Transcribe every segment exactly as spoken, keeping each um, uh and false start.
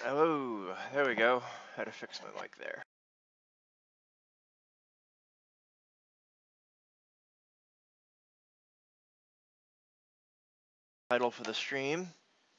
Oh, there we go. Had to fix my mic there. Title for the stream.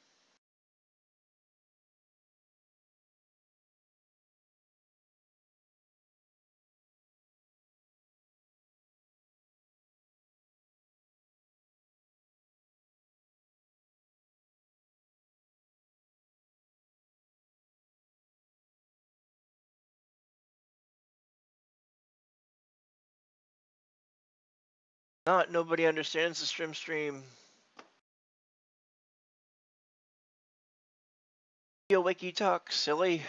Not nobody understands the stream stream. DDOwiki talk, silly.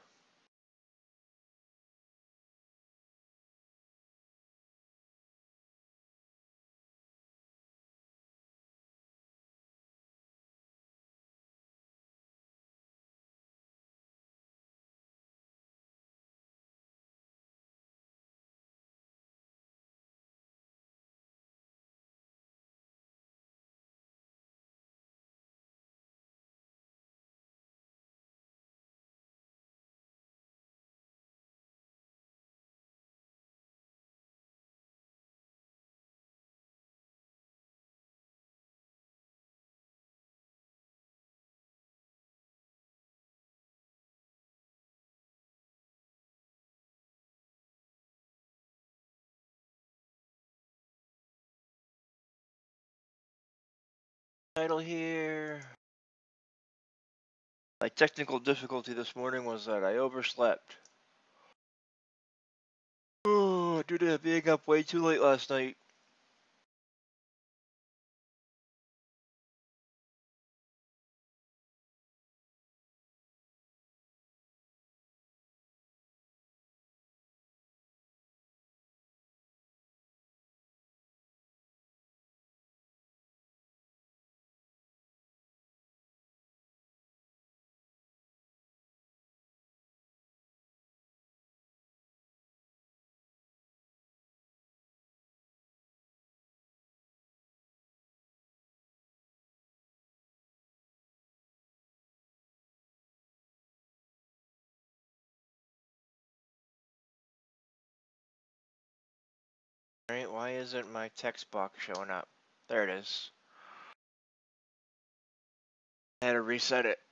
Title here. My technical difficulty this morning was that I overslept. Oh, due to being up way too late last night. Alright, why isn't my text box showing up? There it is. I had to reset it.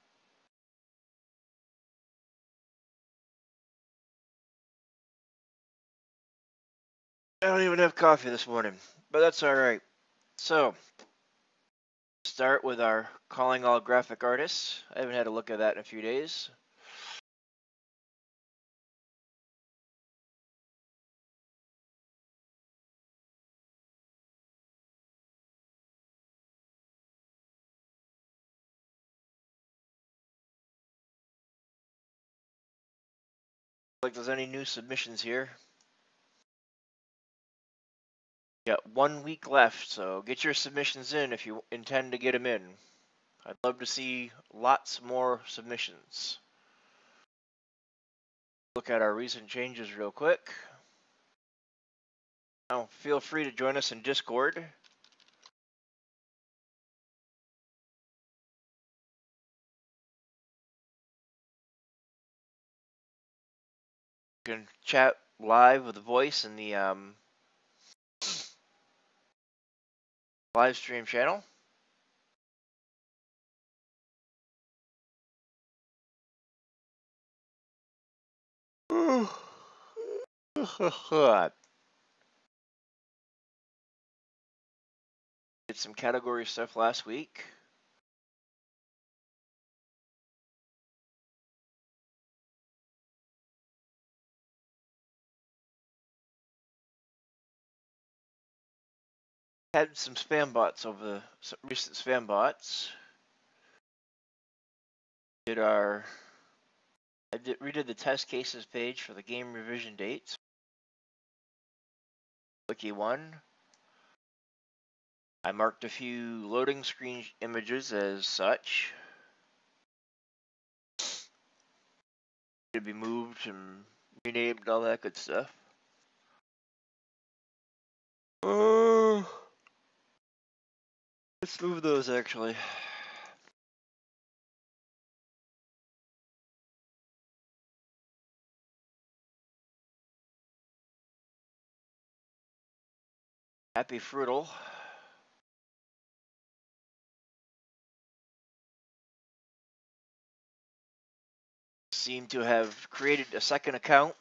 I don't even have coffee this morning, but that's alright. So, start with our calling all graphic artists. I haven't had a look at that in a few days. Like there's any new submissions here. Got one week left, so get your submissions in if you intend to get them in. I'd love to see lots more submissions. Look at our recent changes real quick. Now, feel free to join us in Discord. You can chat live with the voice in the um, live stream channel. Did some category stuff last week. Had some spam bots over the some recent spam bots. Did our I did, redid the test cases page for the game revision dates. Wiki one. I marked a few loading screen images as such. Should be moved and renamed, all that good stuff. Uh, let's move those actually. Happy Fruital. Seem to have created a second account.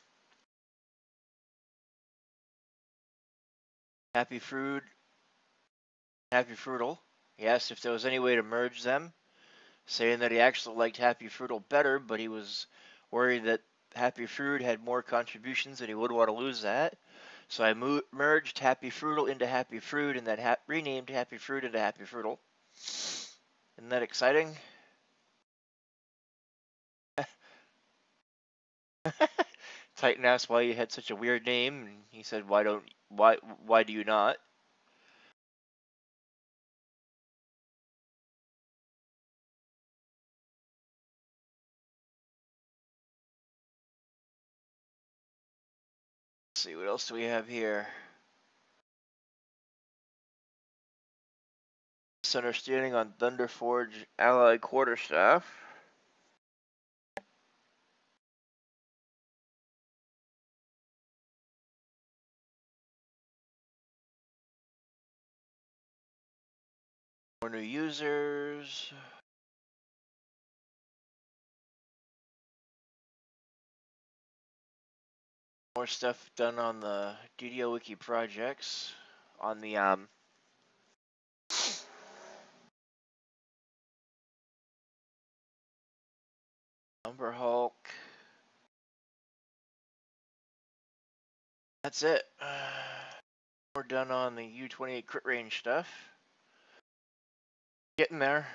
Happy Fruit, Happy Fruital. He asked if there was any way to merge them, saying that he actually liked Happy Fruital better, but he was worried that Happy Fruit had more contributions and he wouldn't want to lose that. So I mo- merged Happy Fruital into Happy Fruit and then ha- renamed Happy Fruit into Happy Fruital. Isn't that exciting? Titan asked why you had such a weird name, and he said, "Why don't why why do you not?" Let's see, what else do we have here? Misunderstanding on Thunderforge Ally Quarterstaff. More new users. More stuff done on the DDOwiki projects. On the um Umber Hulk. That's it. Uh, more done on the U twenty-eight crit range stuff. Getting there.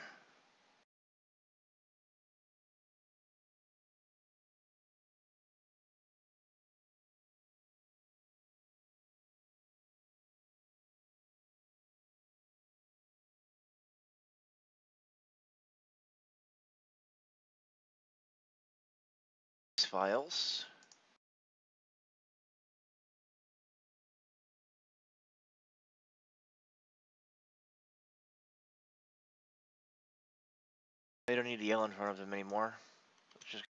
Files. They don't need the L in front of them anymore. Which is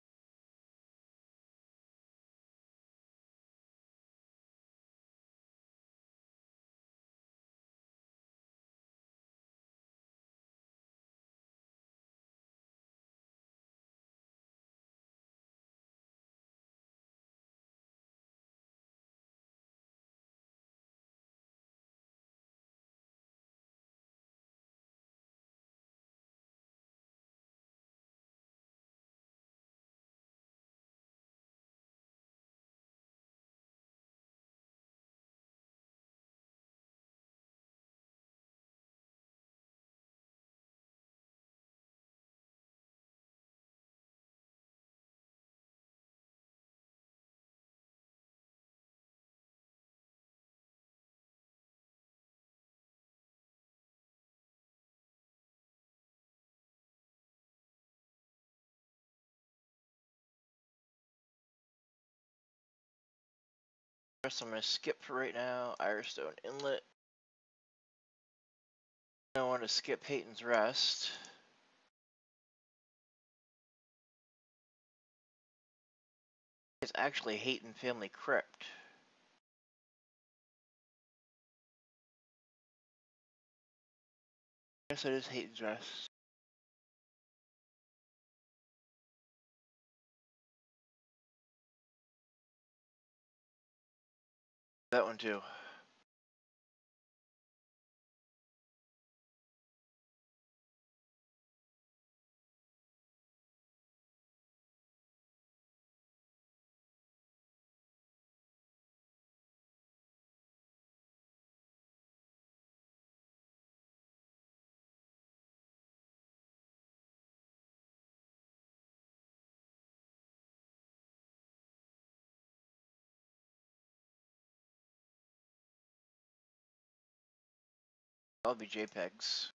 rest I'm gonna skip for right now. Irestone Inlet. I want to skip Hayton's Rest. It's actually Hayton Family Crypt. Yes, it is Hayton's Rest. That one too. That'll be JPEGs.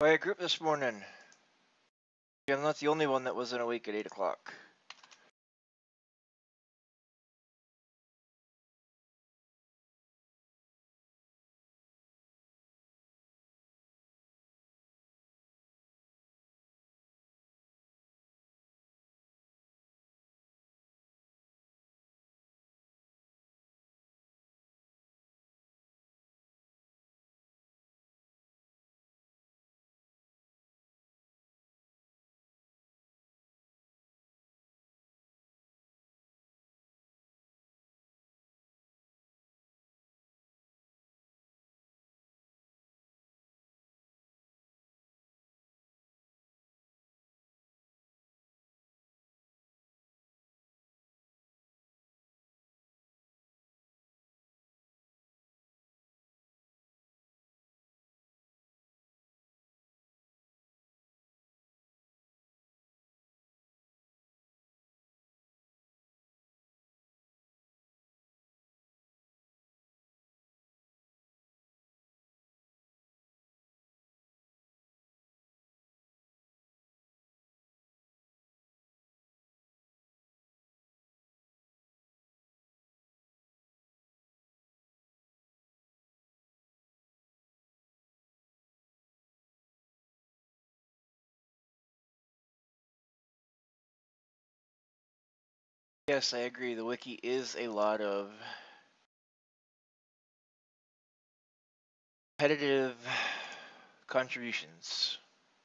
Quiet group this morning. I'm not the only one that wasn't awake at eight o'clock. Yes, I agree. The wiki is a lot of competitive contributions.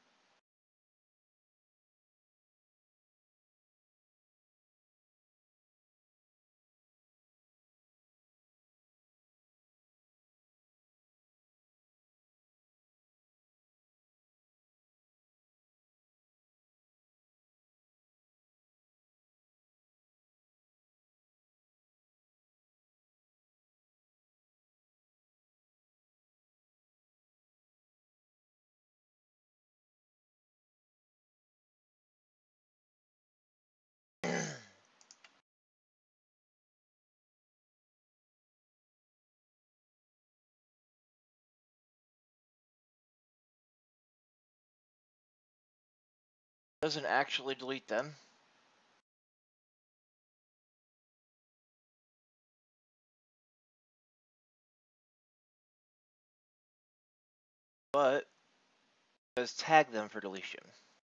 Doesn't actually delete them. But does tag them for deletion.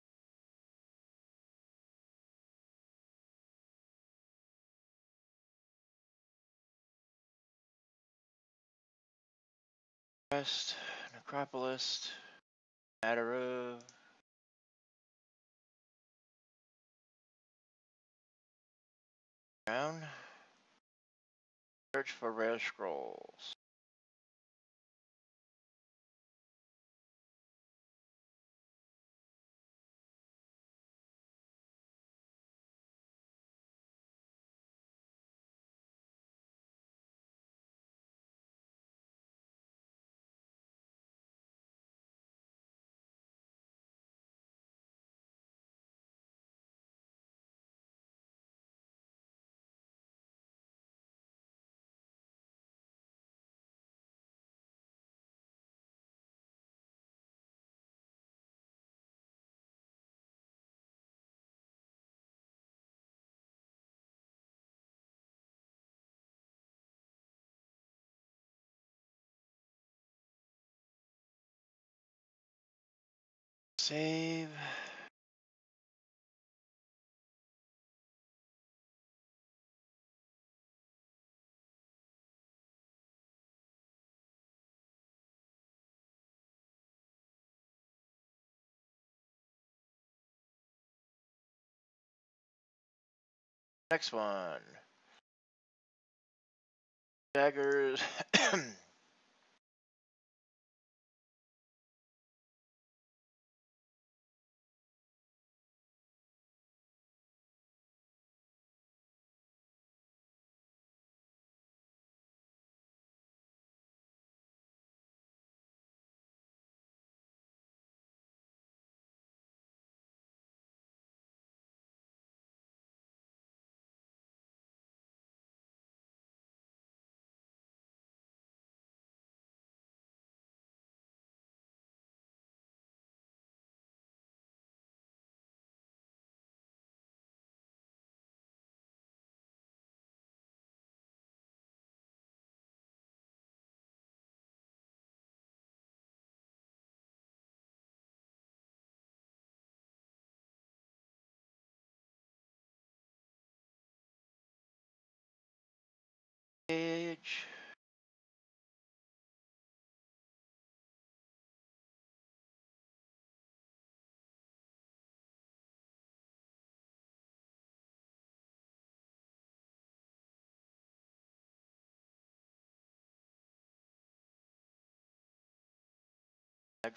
Rest, Necropolis, matter of ground. Search for rare scrolls. Save. Next one. Daggers.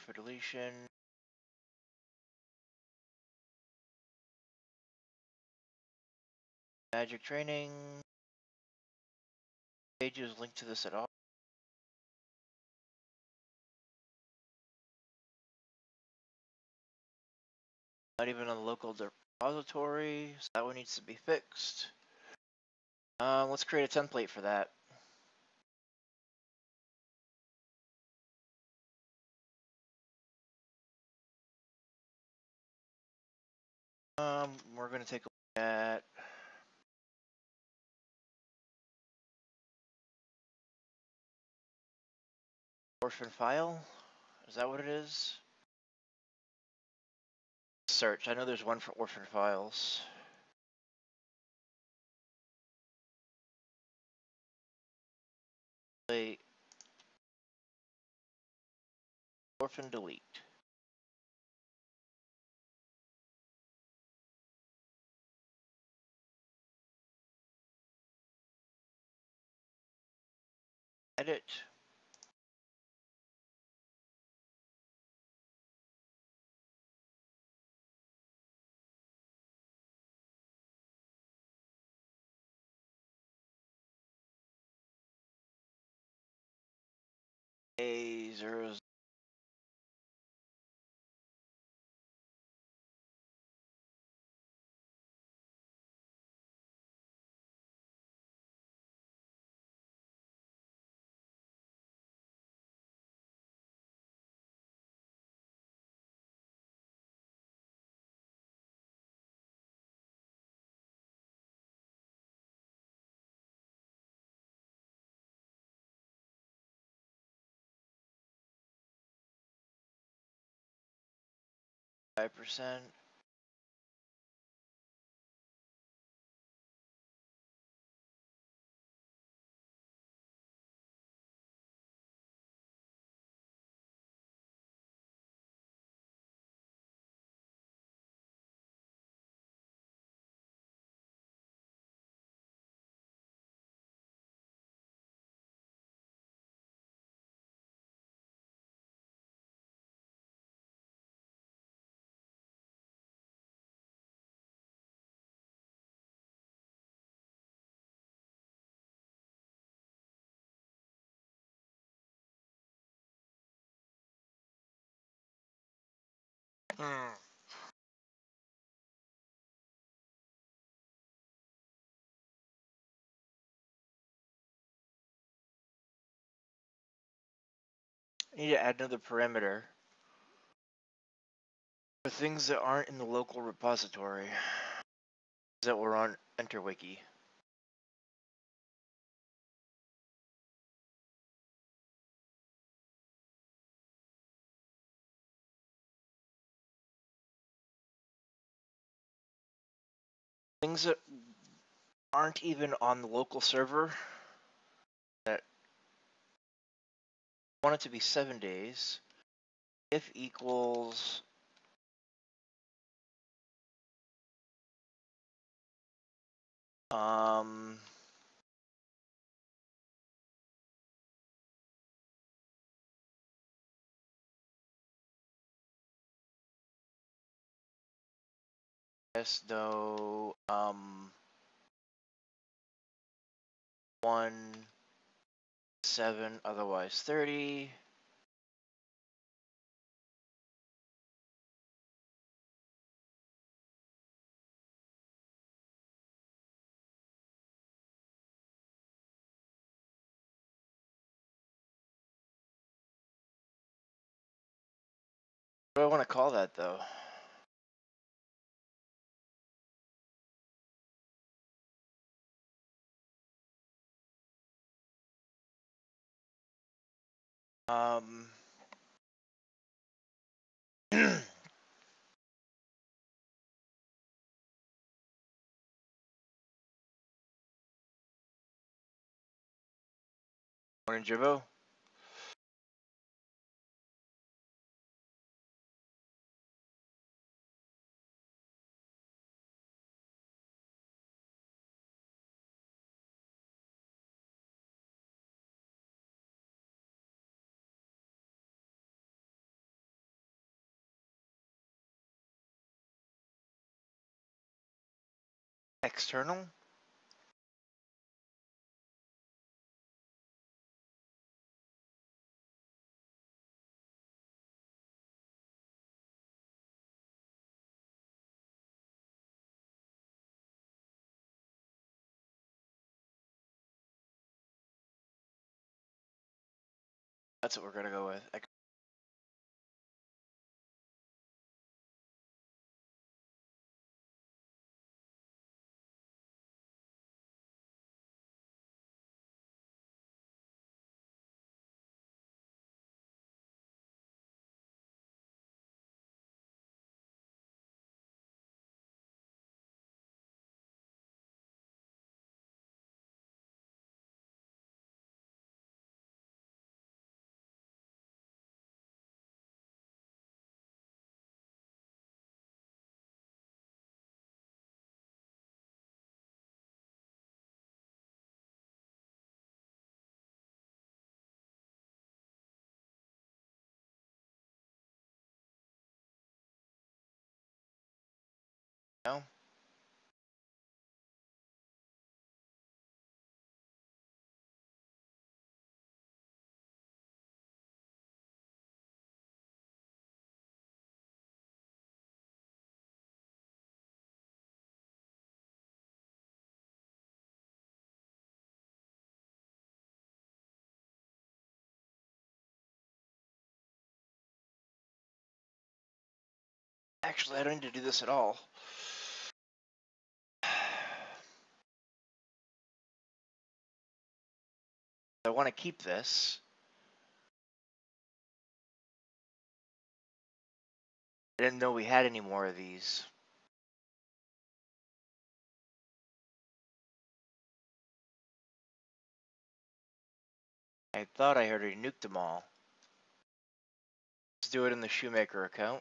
for deletion. Magic training. Pages linked to this at all. Not even on the local repository, so that one needs to be fixed. Um, let's create a template for that. Um, we're going to take a look at orphan file. Is that what it is? Search. I know there's one for orphan files. Wait. Orphan delete. Edit. A zero. Five percent. Hmm. I need to add another parameter for things that aren't in the local repository that were on DDOwiki. Things that aren't even on the local server that want it to be seven days. If equals um yes though um one seven otherwise thirty. What do I want to call that though? Um Morning Jibbo. external? That's what we're gonna go with. No? Actually, I don't need to do this at all. I want to keep this. I didn't know we had any more of these. I thought I heard he nuked them all. Let's do it in the ShoeMaker account.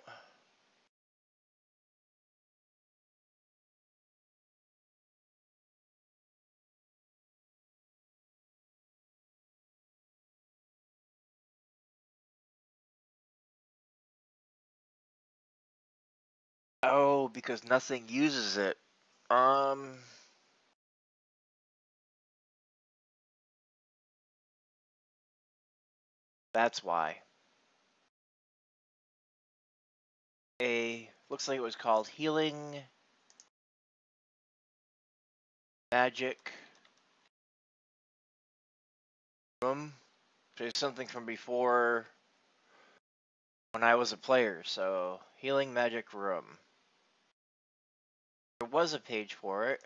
Oh, because nothing uses it. Um, that's why. A looks like it was called Healing Magic Room. There's something from before when I was a player, so Healing Magic Room. There was a page for it.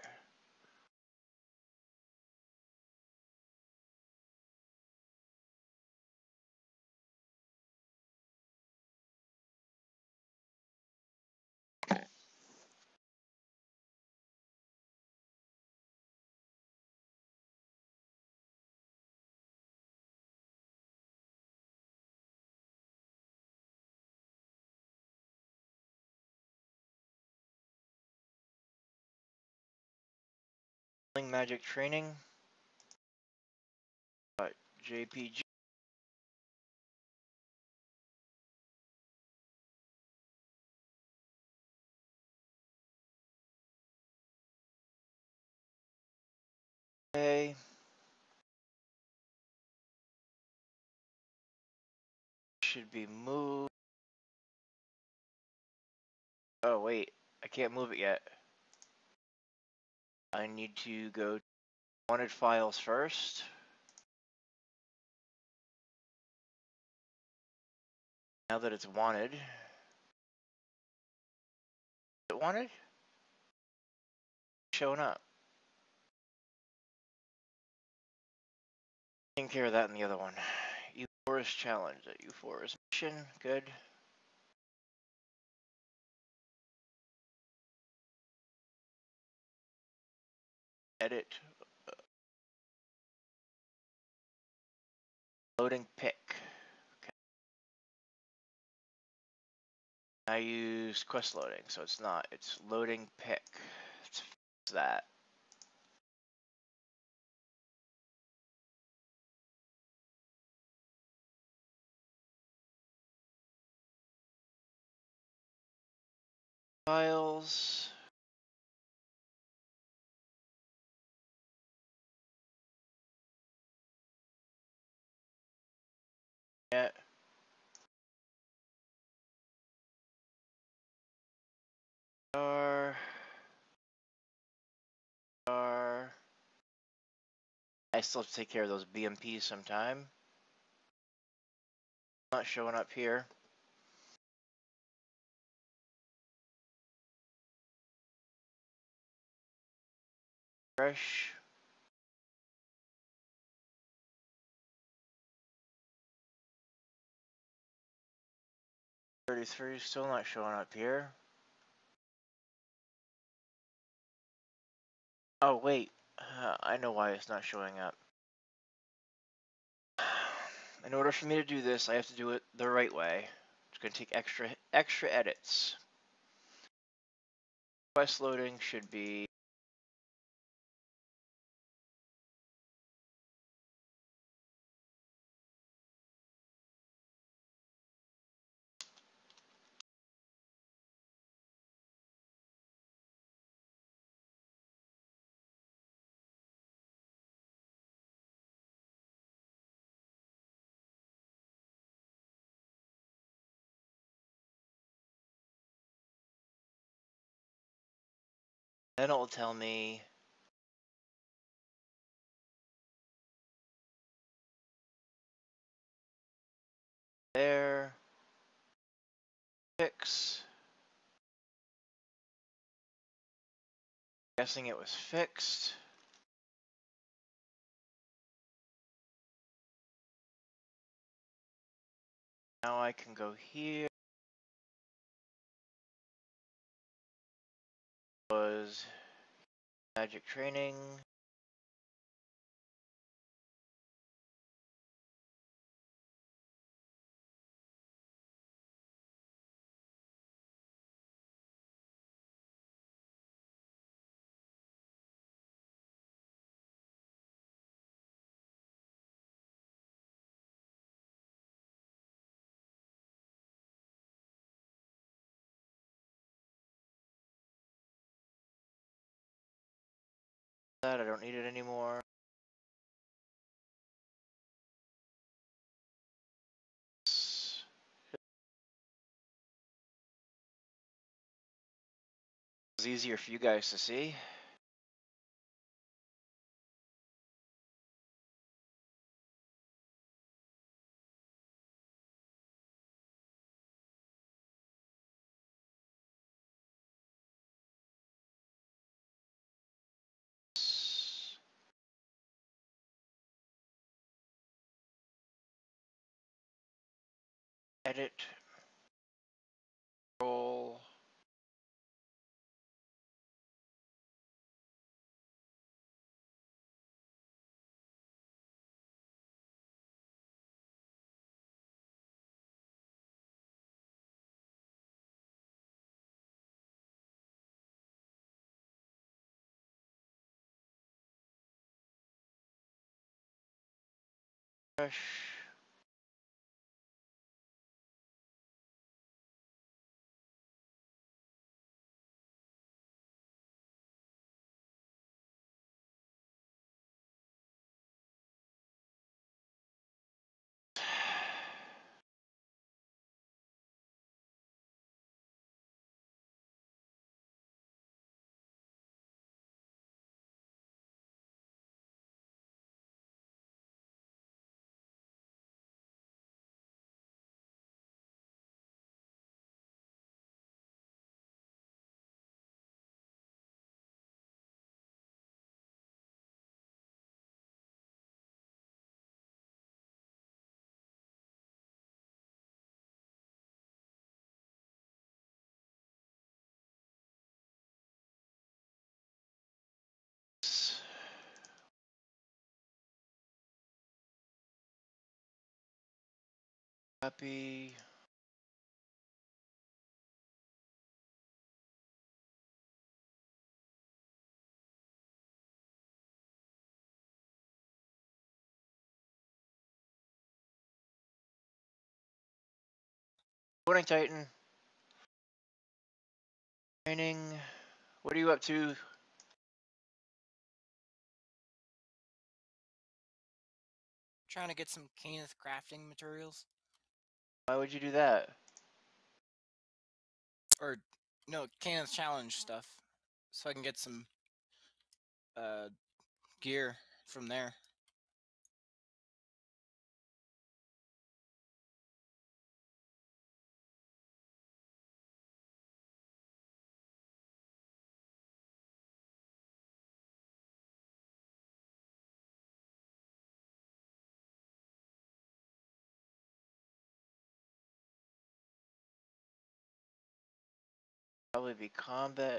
Healing Magic Training. Uh, J P G. Okay. Should be moved. Oh, wait. I can't move it yet. I need to go to wanted files first. Now that it's wanted. Is it wanted? Showing up. Taking care of that in the other one. U Forest Challenge. That U Forest Mission. Good. Edit. Loading pick. Okay. I use quest loading, so it's not. It's loading pick. Let's fix that. Files. yet. Star. Star. I still have to take care of those B M Ps sometime. Not showing up here. Fresh. thirty-three, still not showing up here. Oh, wait. Uh, I know why it's not showing up. In order for me to do this, I have to do it the right way. It's going to take extra extra edits. Quest loading should be then it will tell me there, fix. Guessing it was fixed. Now I can go here. Was magic training. That I don't need it anymore. It's easier for you guys to see. Edit. Roll. Fresh. Copy. Morning, Titan. Training. What are you up to? Trying to get some Kenneth crafting materials. Why would you do that? Or, no, Canaan's Challenge stuff. So I can get some uh, gear from there. Probably be combat.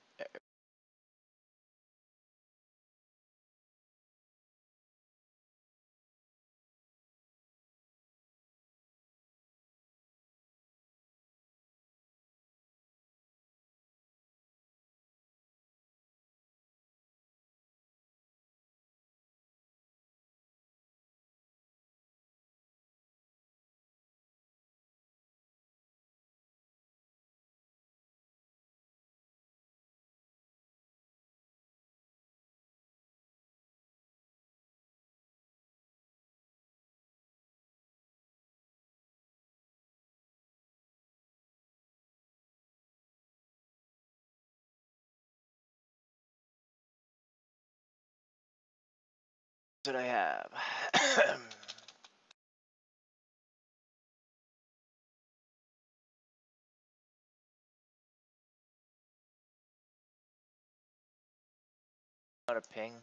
What did I have? Not a ping.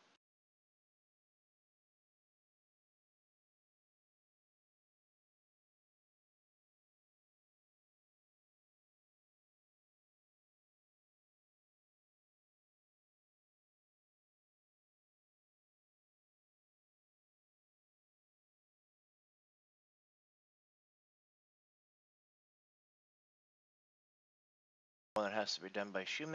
One that has to be done by ShoeMaker.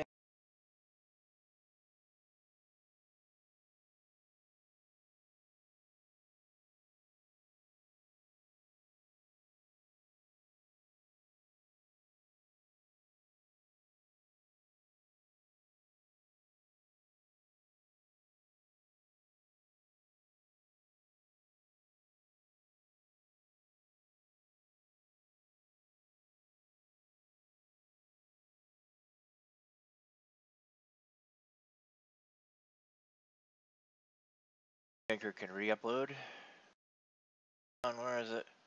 ShoeMaker can re-upload. On where is it?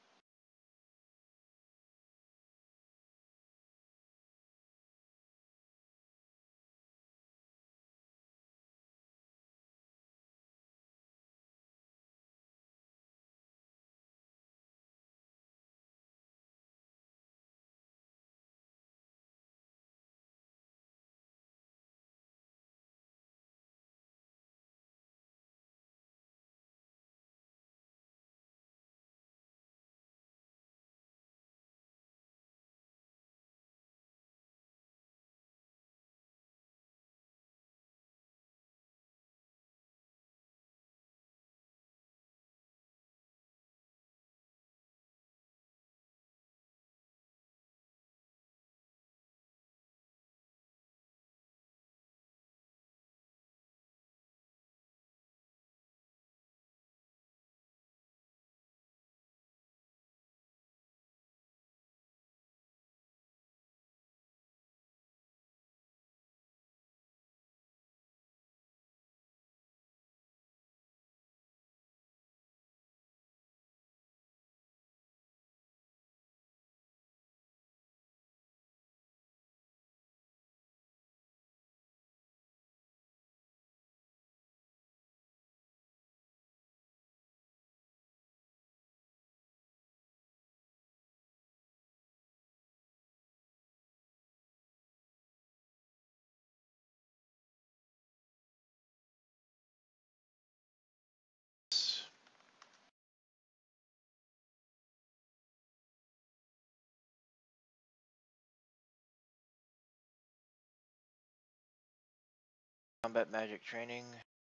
Combat magic training.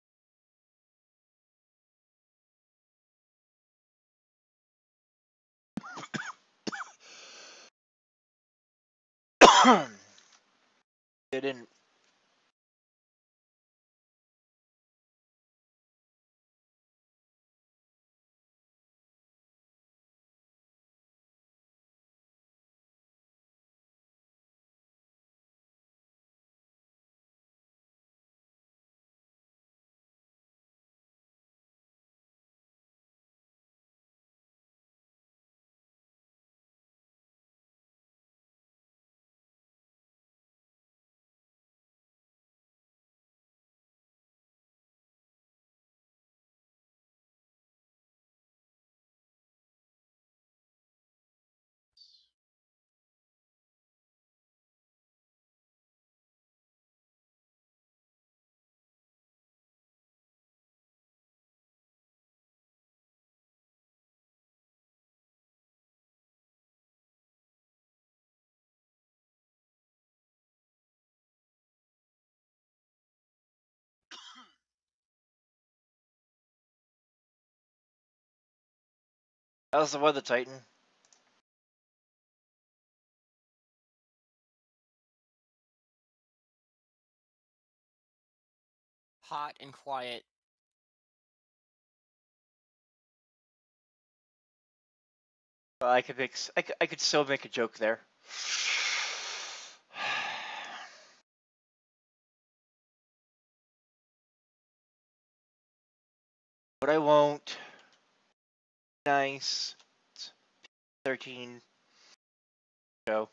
They didn't. How's the weather, Titan? Hot and quiet. Uh, I could make. I could, I could still make a joke there. But I won't. Nice. It's thirteen show.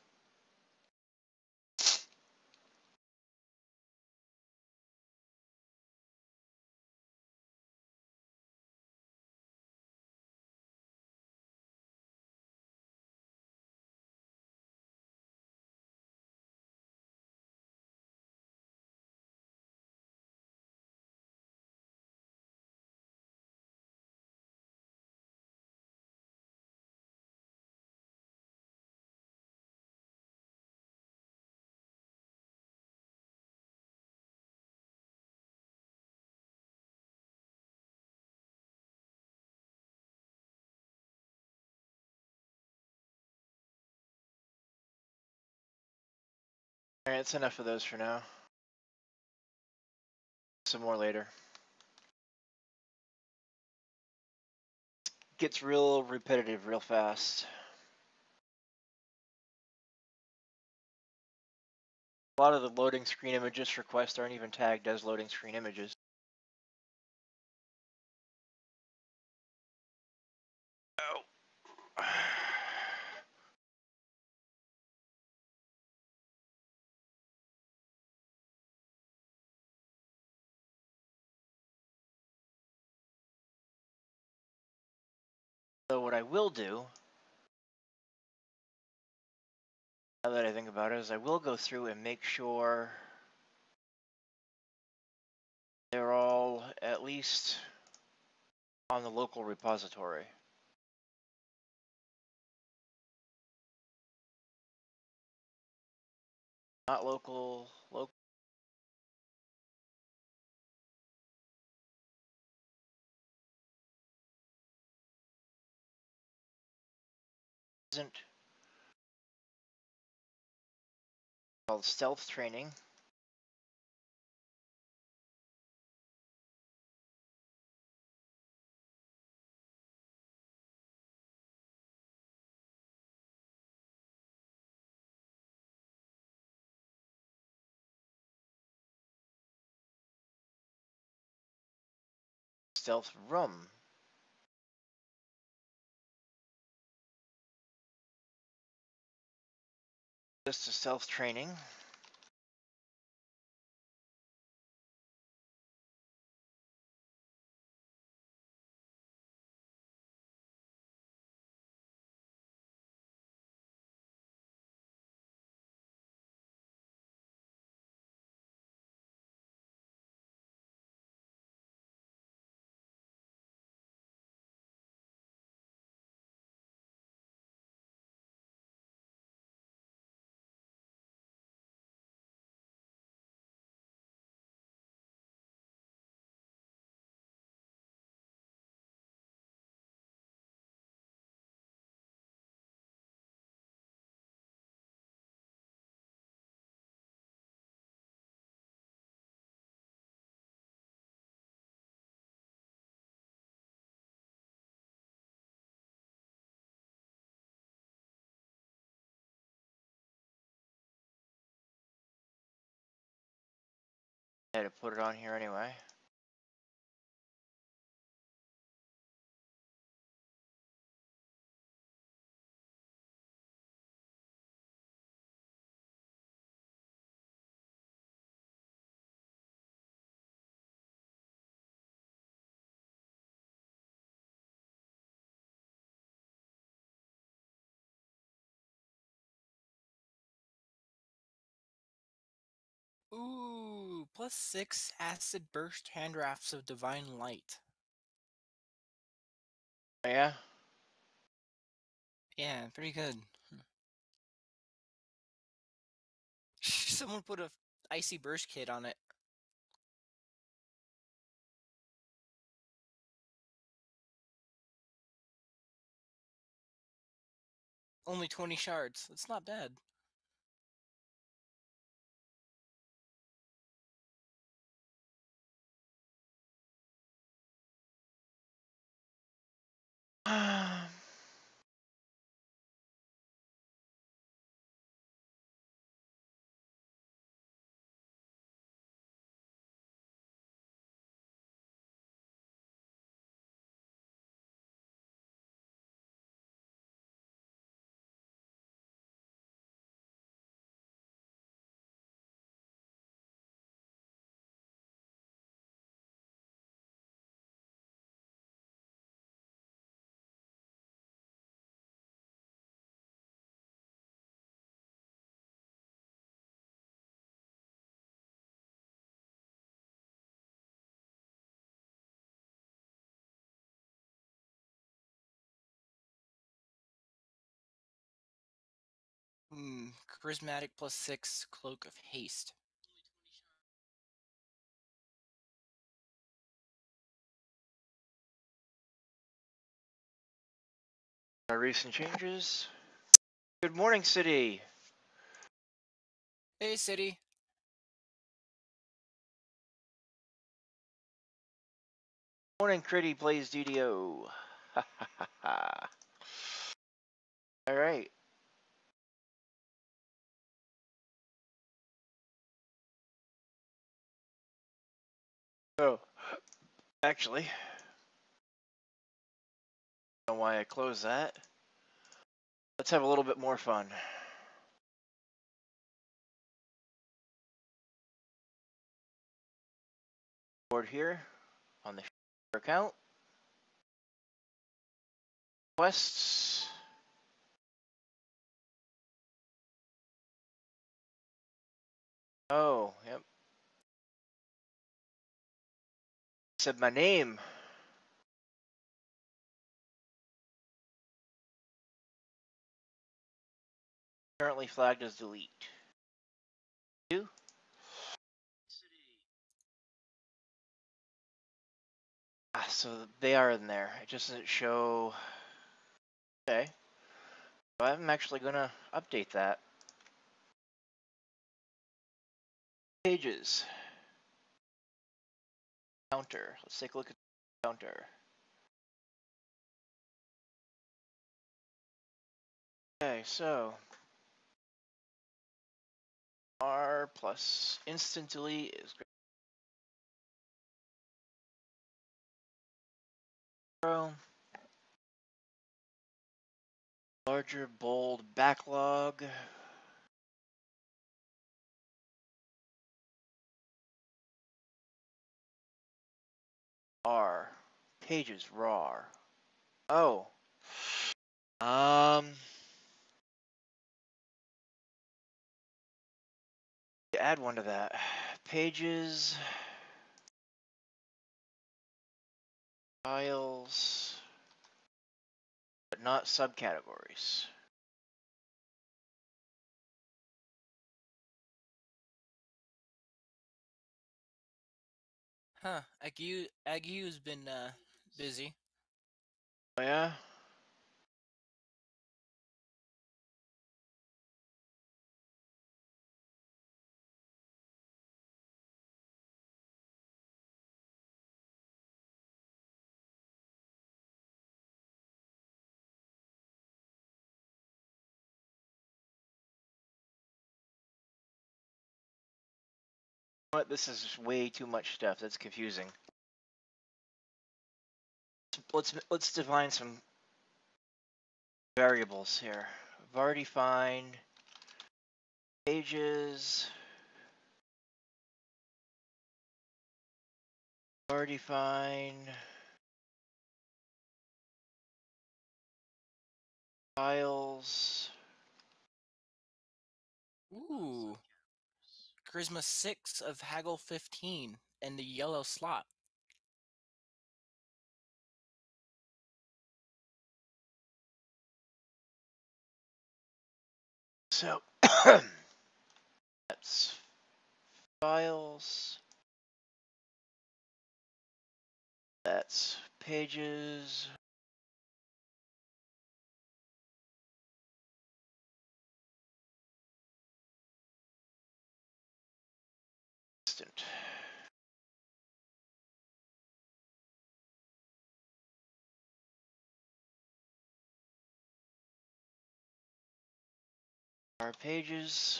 Alright, that's enough of those for now. Some more later. Gets real repetitive real fast. A lot of the loading screen images requests aren't even tagged as loading screen images. Oh. So what I will do, now that I think about it, is I will go through and make sure they're all at least on the local repository. Not local, local. Isn't called stealth training. Stealth room. Just a stealth training. I had to put it on here anyway. Ooh, plus six acid burst hand rafts of divine light. Yeah. Yeah, pretty good. Someone put a icy burst kit on it. Only twenty shards. That's not bad. Hmm. Charismatic plus six, Cloak of Haste. Our recent changes. Good morning, City. Hey, City. Morning, Critty plays D D O. Ha ha ha ha. All right. So, actually, I don't know why I closed that. Let's have a little bit more fun. Board here on the account. Quests. Oh, yep. Said my name. Currently flagged as delete. Two. Ah, so they are in there. It just doesn't show. Okay. So I'm actually gonna update that. Pages. Counter. Let's take a look at the counter. Okay, so R plus instantly is zero. Larger, bold backlog. R. Pages raw. Oh. Um. Add one to that. Pages. Files. But not subcategories. Huh. Agu Agu's been uh, busy. Oh yeah? What? This is just way too much stuff. That's confusing. Let's let's define some variables here. I've already defined pages. Already defined files. Ooh. Charisma six of Haggle fifteen and the yellow slot. So that's files. That's pages. Our pages.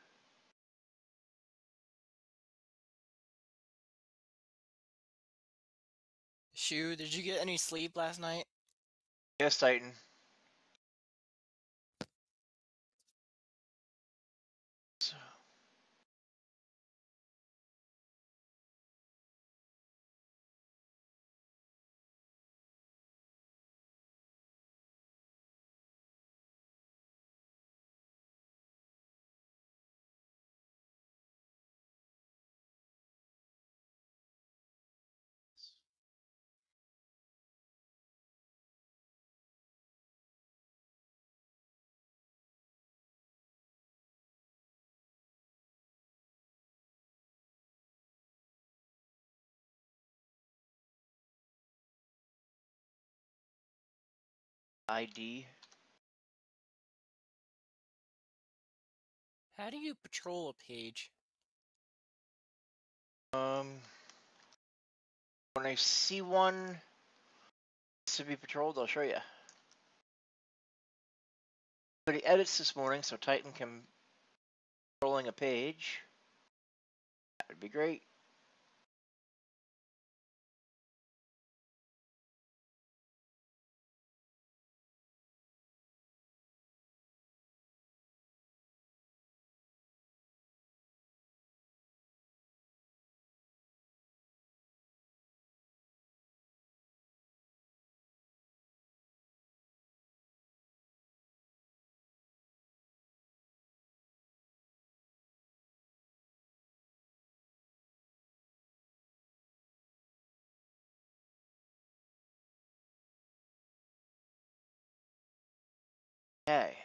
Shoe, did you get any sleep last night? Yes, Titan. So, I D. How do you patrol a page? Um, when I see one to be patrolled, I'll show you. But he edits this morning, so Titan can patrolling a page. That would be great. Okay.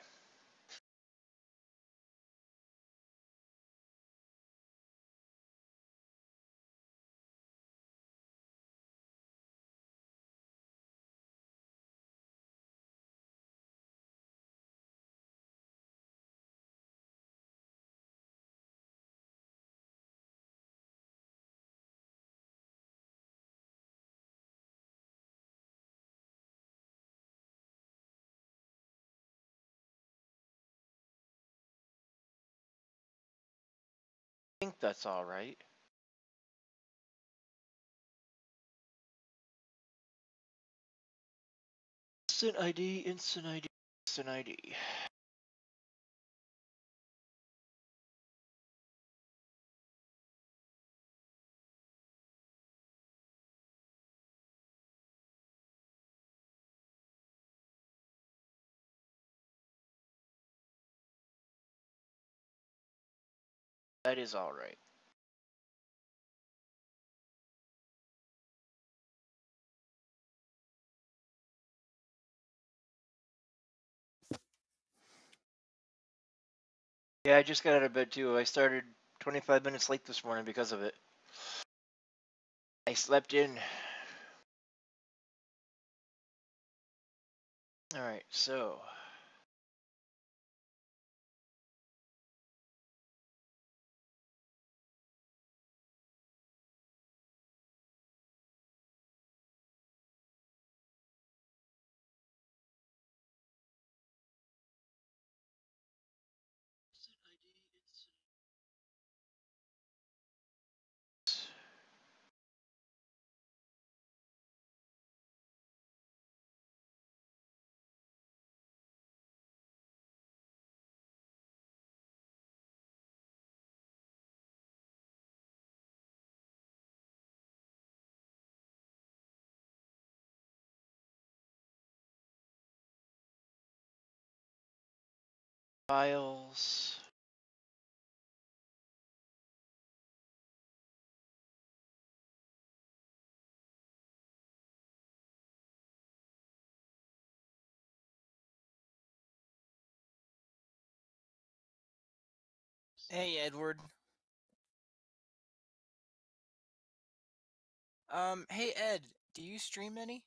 I think that's all right. Instant I D, instant I D, instant I D. That is all right. Yeah, I just got out of bed too. I started twenty-five minutes late this morning because of it. I slept in. All right, so files. Hey, Edward. Um, hey, Ed, do you stream any?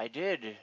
I did.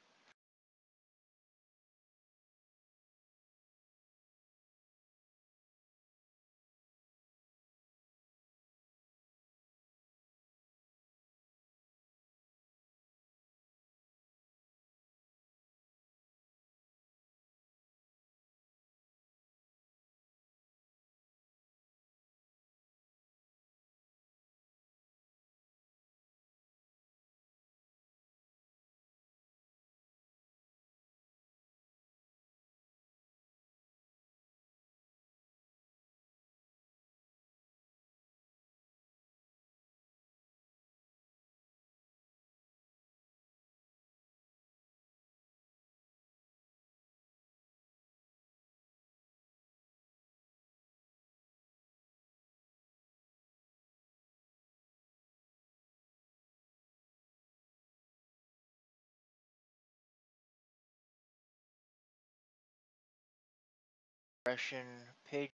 Impression page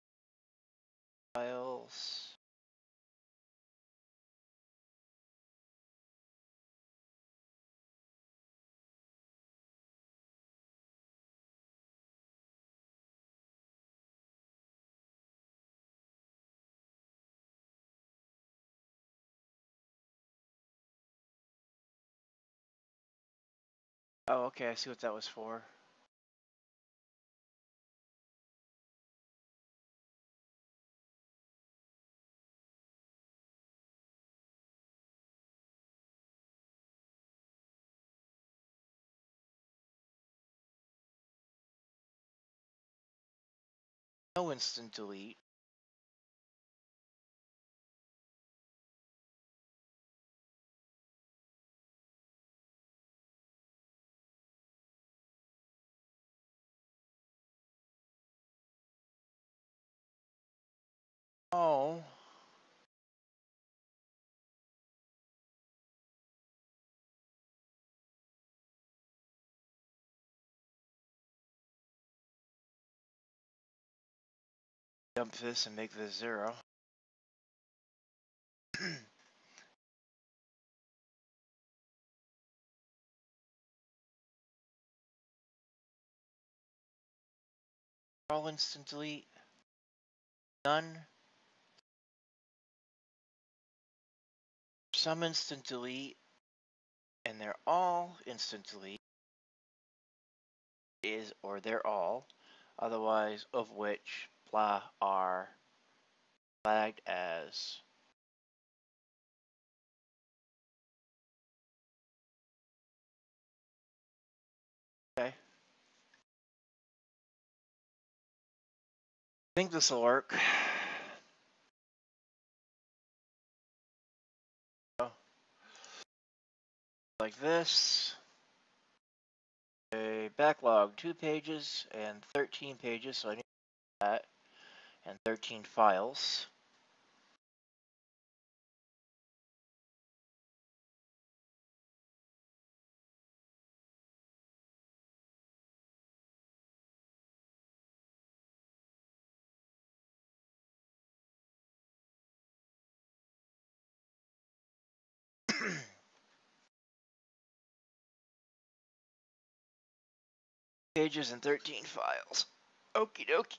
files. Oh, okay, I see what that was for. No instant delete. Oh. Dump this and make this zero. All instant delete. None. Some instant delete. And they're all instant delete. Is or they're all. Otherwise, of which blah are flagged as. Okay. I think this will work. Like this. A backlog two pages and thirteen pages, so I need that. And thirteen files. Pages and thirteen files. Okie dokie.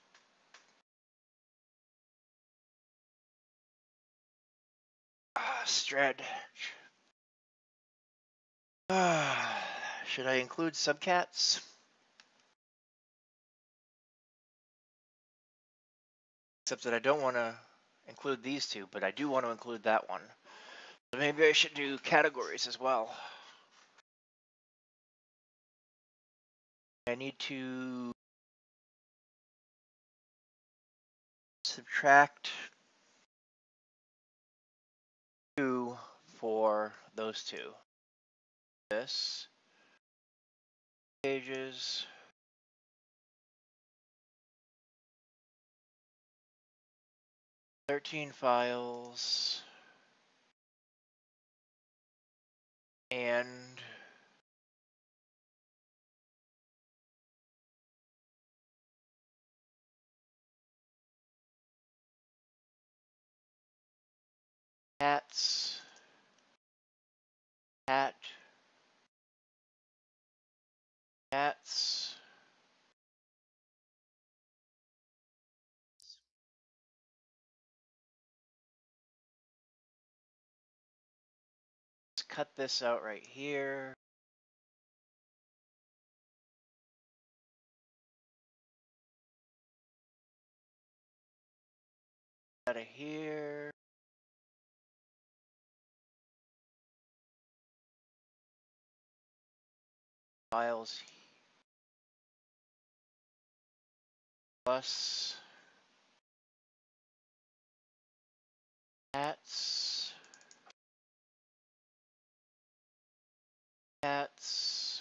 Ah, Stretch. Ah, should I include subcats? Except that I don't want to include these two, but I do want to include that one. So maybe I should do categories as well. I need to subtract two for those two. This. Pages. thirteen files. And hats. Hat. cats. Let's cut this out right here. Out of here. Files plus cats. Cats.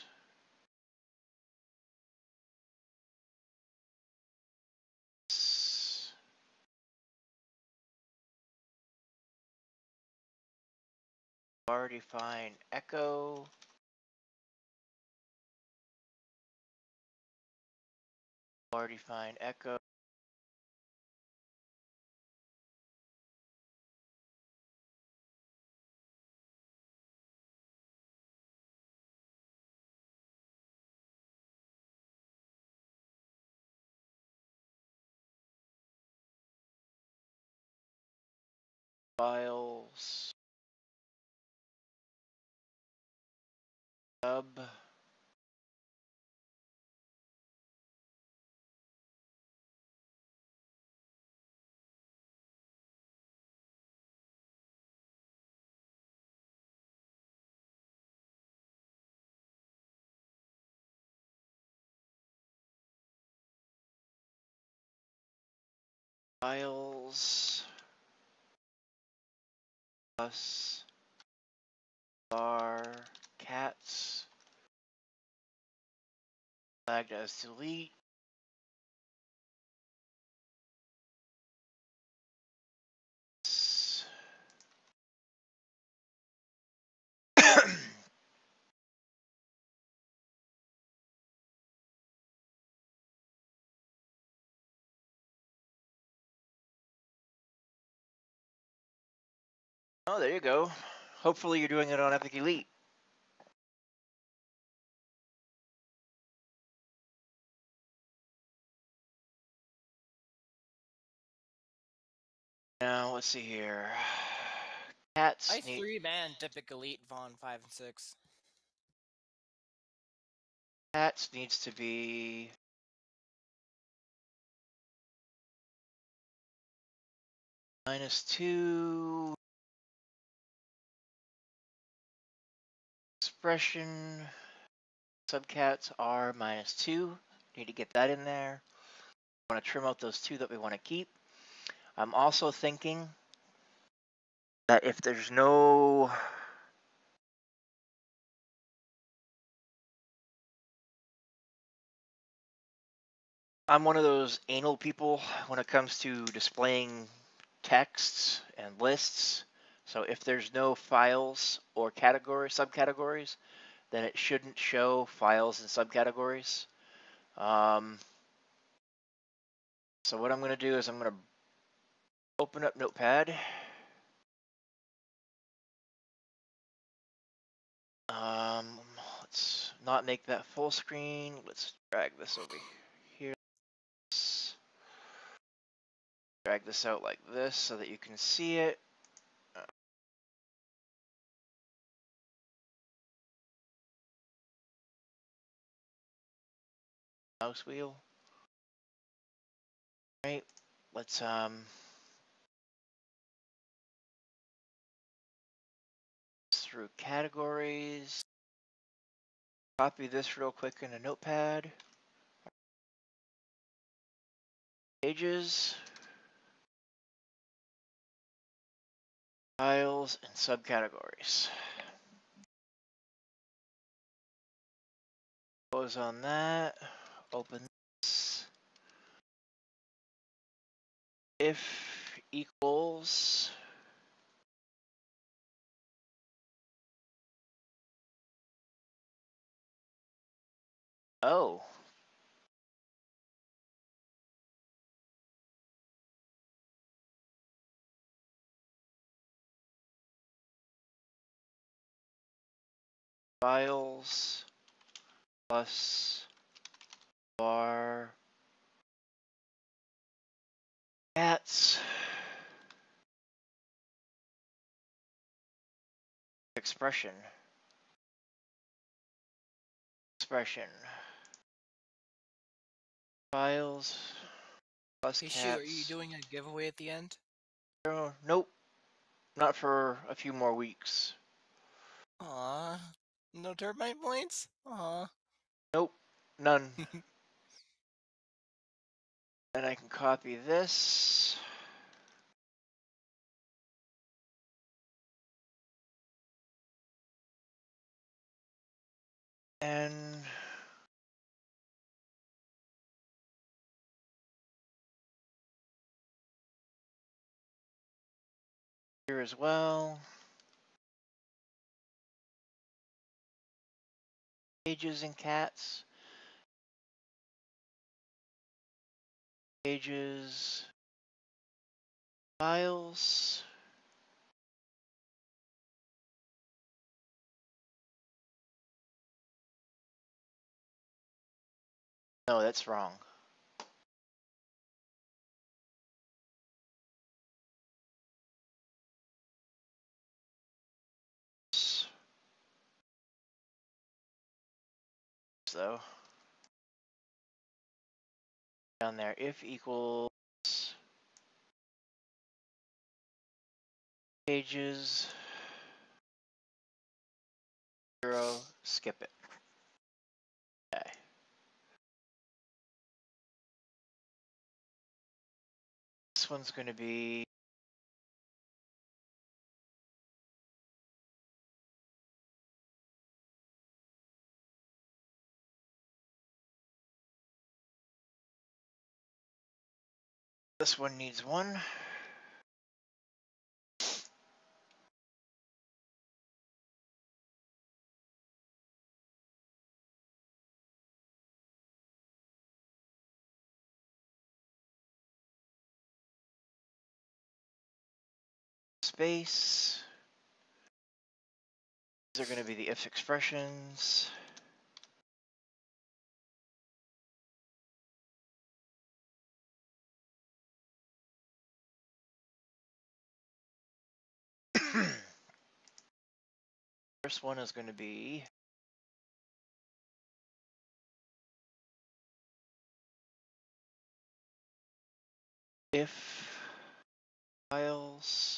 Bar define echo. Bar define echo. Files. Sub. Files plus bar cats flagged as delete. Oh, there you go. Hopefully you're doing it on Epic Elite. Now, let's see here. Cats I need... three man Epic Elite Vaughn five and six. Cats needs to be... minus two. Expression. Subcats are minus two. Need to get that in there. I want to trim out those two that we want to keep. I'm also thinking that if there's no... I'm one of those anal people when it comes to displaying texts and lists. So if there's no files or category subcategories, then it shouldn't show files and subcategories. Um, so what I'm going to do is I'm going to open up Notepad. Um, let's not make that full screen. Let's drag this over here. Let's drag this out like this so that you can see it. Mouse wheel. Right. Let's um through categories. Copy this real quick in a Notepad. Pages. Files and subcategories. Close on that. Open this. If equals oh. Files plus var cats expression expression files plus Hey, Shu, are you cats. doing a giveaway at the end? Oh, nope, not for a few more weeks. Aw, no termite points? Aw. Nope, none. And I can copy this. And here as well. Pages and cats. Pages. Files. No, that's wrong. So down there, if equals pages zero, skip it. Okay. This one's going to be this one needs one. Space. These are going to be the if expressions. First one is going to be if files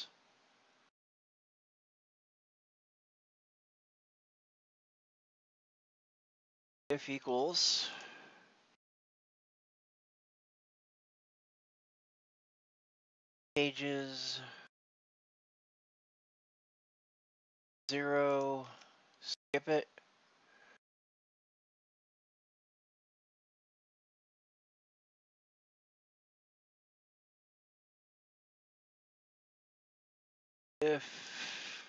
if equals pages zero, skip it. If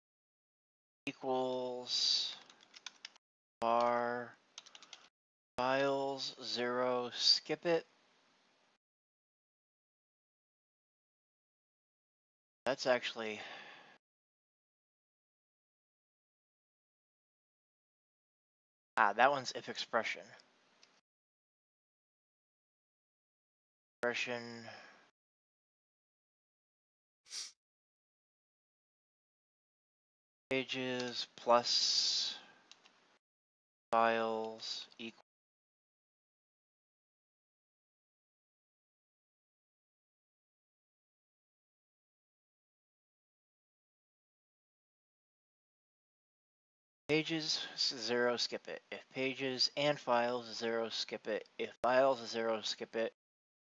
equals var files zero, skip it. That's actually ah, that one's if expression. Expression pages plus files equal pages zero, skip it. If pages and files zero, skip it. If files zero, skip it.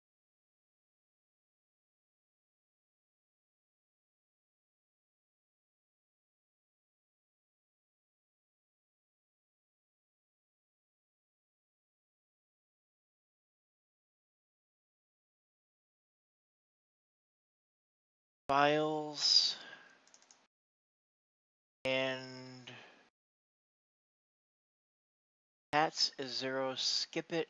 Files and cats is zero, skip it.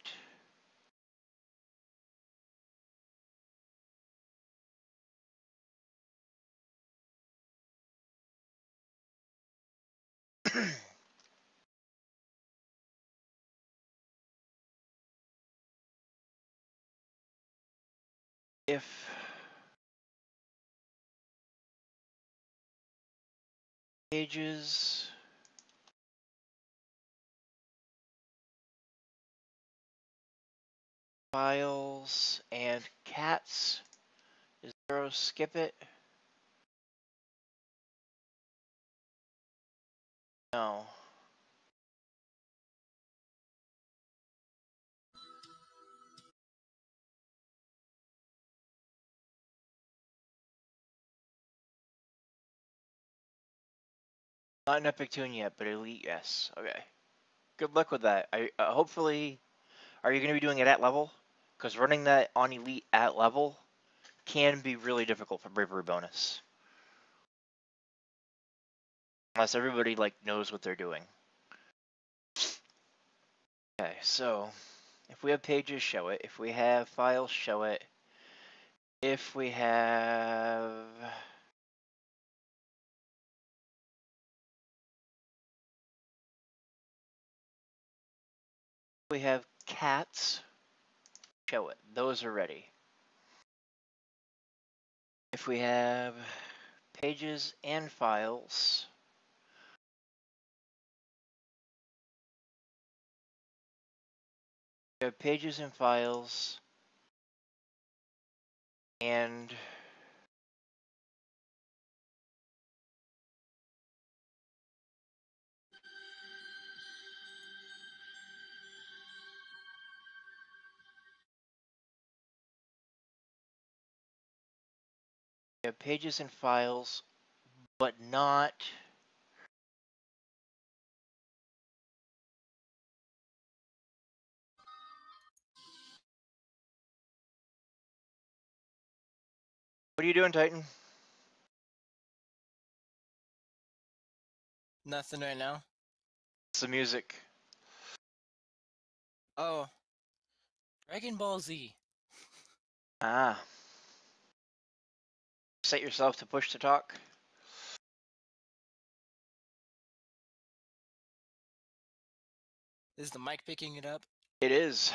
if pages files and cats is zero, skip it. No. Not an Epic Tune yet, but Elite, yes. Okay. Good luck with that. I uh, hopefully, are you going to be doing it at level? Because running that on Elite at level can be really difficult for Bravery bonus. Unless everybody like knows what they're doing. Okay, so if we have pages, show it. If we have files, show it. If we have we have cats, show it. Those are ready. If we have pages and files, we have pages and files, and we have pages and files, but not what are you doing, Titan? Nothing right now. It's the music. Oh, Dragon Ball Z. Ah. Set yourself to push to talk. Is the mic picking it up? It is.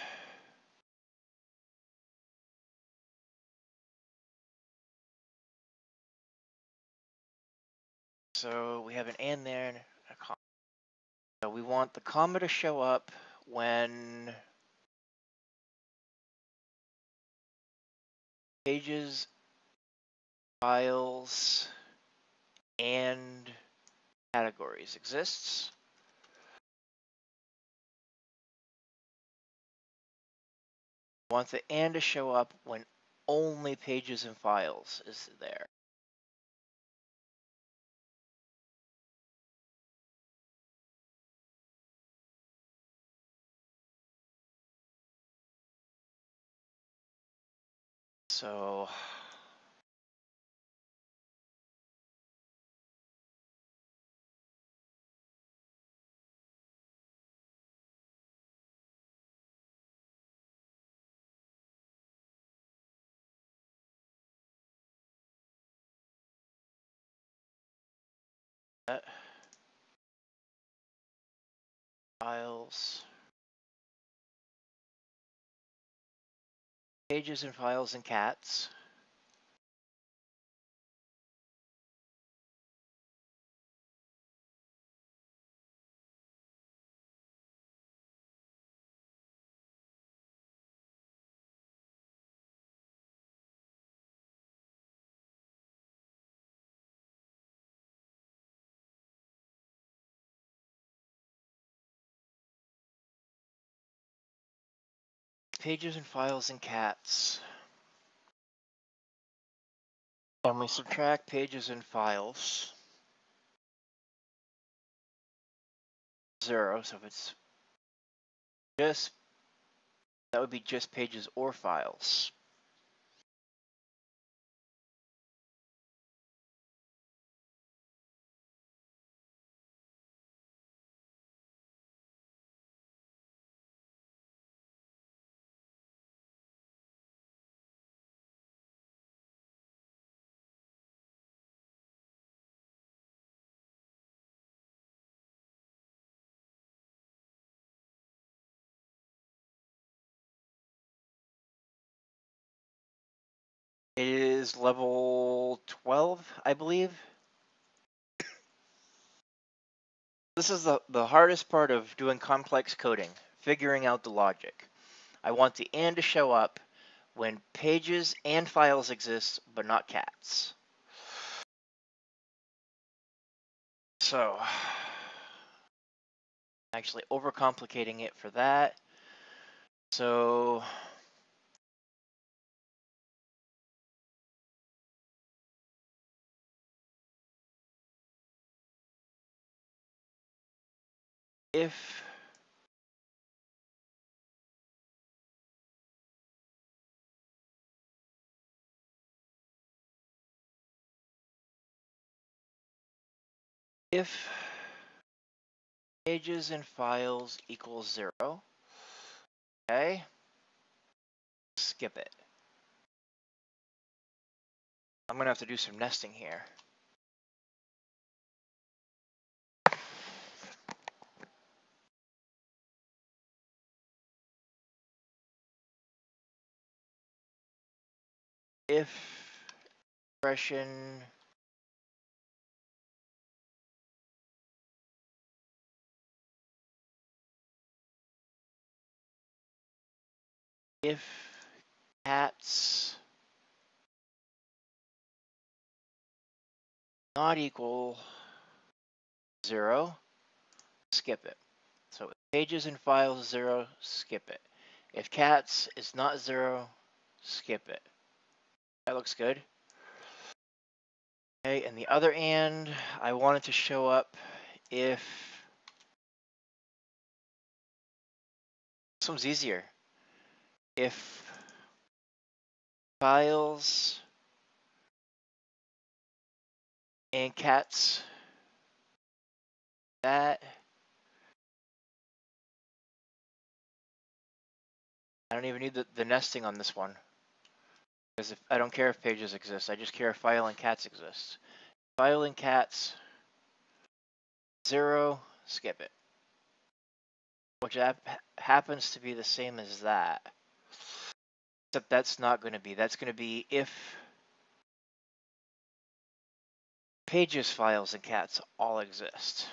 So we have an and there and a comma. So we want the comma to show up when pages, files, and categories exists. We want the and to show up when only pages and files is there. So that files, pages and files and cats. Pages and files and cats. And we subtract pages and files. Zero, so if it's just, that would be just pages or files. It is level twelve, I believe. This is the, the hardest part of doing complex coding, figuring out the logic. I want the and to show up when pages and files exist, but not cats. So, actually overcomplicating it for that. So, if if pages and files equals zero, okay, skip it. I'm gonna have to do some nesting here. If expression if cats not equal zero, skip it. So if pages and files zero, skip it. If cats is not zero, skip it. That looks good. Okay, and the other and, I want it to show up if this one's easier. If files and cats that I don't even need the, the nesting on this one. Because if I don't care if pages exist, I just care if file and cats exist. File and cats zero, skip it. Which ha happens to be the same as that. Except that's not going to be. That's going to be if pages, files, and cats all exist.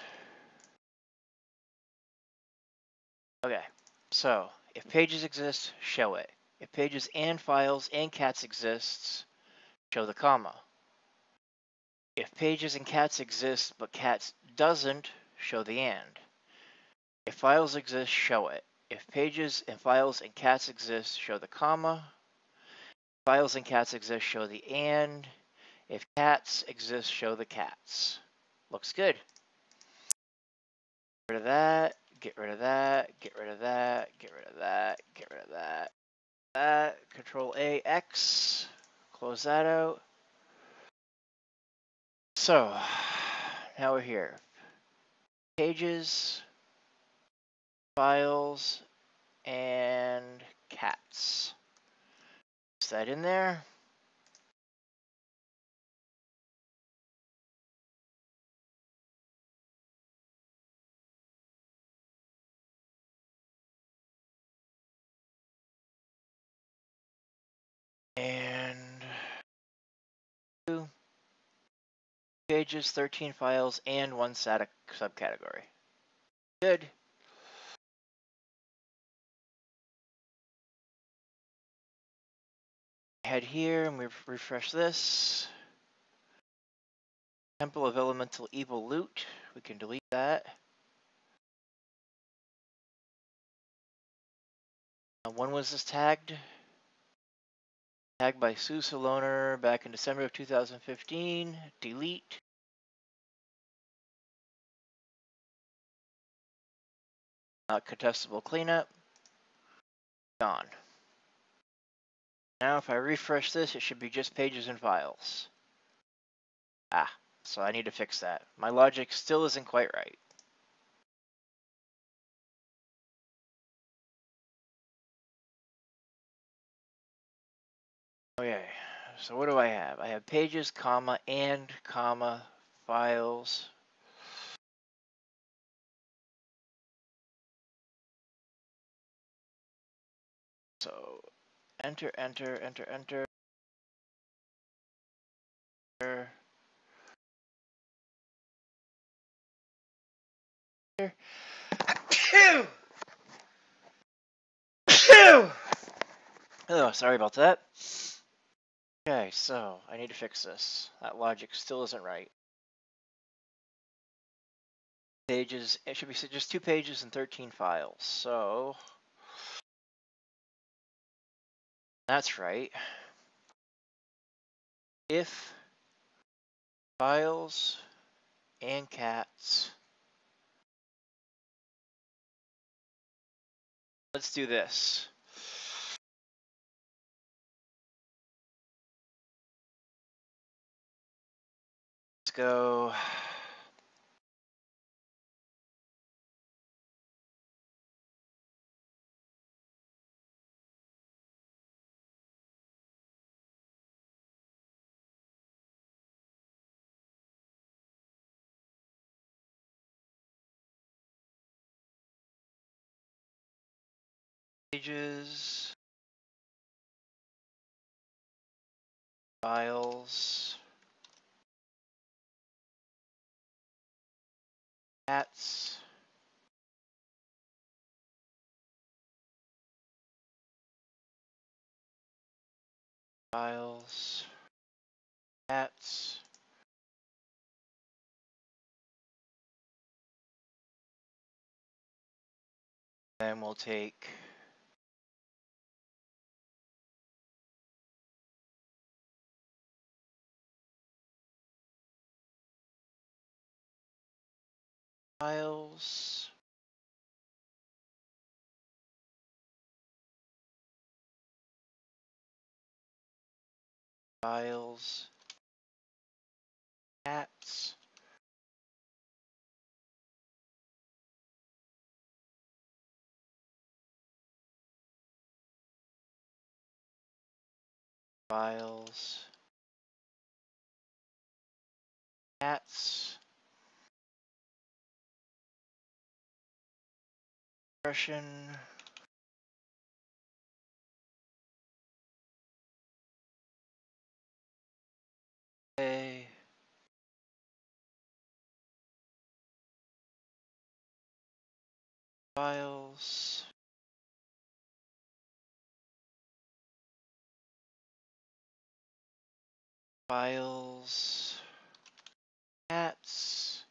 Okay, so if pages exist, show it. If pages and files and cats exists, show the comma. If pages and cats exist but cats doesn't, show the and. If files exist, show it. If pages and files and cats exist, show the comma. If files and cats exist, show the and. If cats exist, show the cats. Looks good. Get rid of that, get rid of that, get rid of that, get rid of that, get rid of that. That, Control A, X, close that out. So, now we're here. Pages, files, and cats. Is that in there? And two pages, thirteen files, and one static subcategory. Good. Head here and we refresh this. Temple of Elemental Evil Loot. We can delete that. Uh, when was this tagged? Tagged by Sue Saloner back in December of two thousand fifteen. Delete. Not contestable cleanup. Gone. Now if I refresh this, it should be just pages and files. Ah, so I need to fix that. My logic still isn't quite right. Okay, so what do I have? I have pages, comma, and, comma, files. So enter, enter, enter, enter. Phew! Phew! Oh, sorry about that. Okay, so I need to fix this. That logic still isn't right. Pages, it should be just two pages and thirteen files. So that's right. If files and cats, let's do this. Let's go. Pages, files, cats, files, cats, then we'll take files, files, cats, files, cats, expression, a files, files, cats,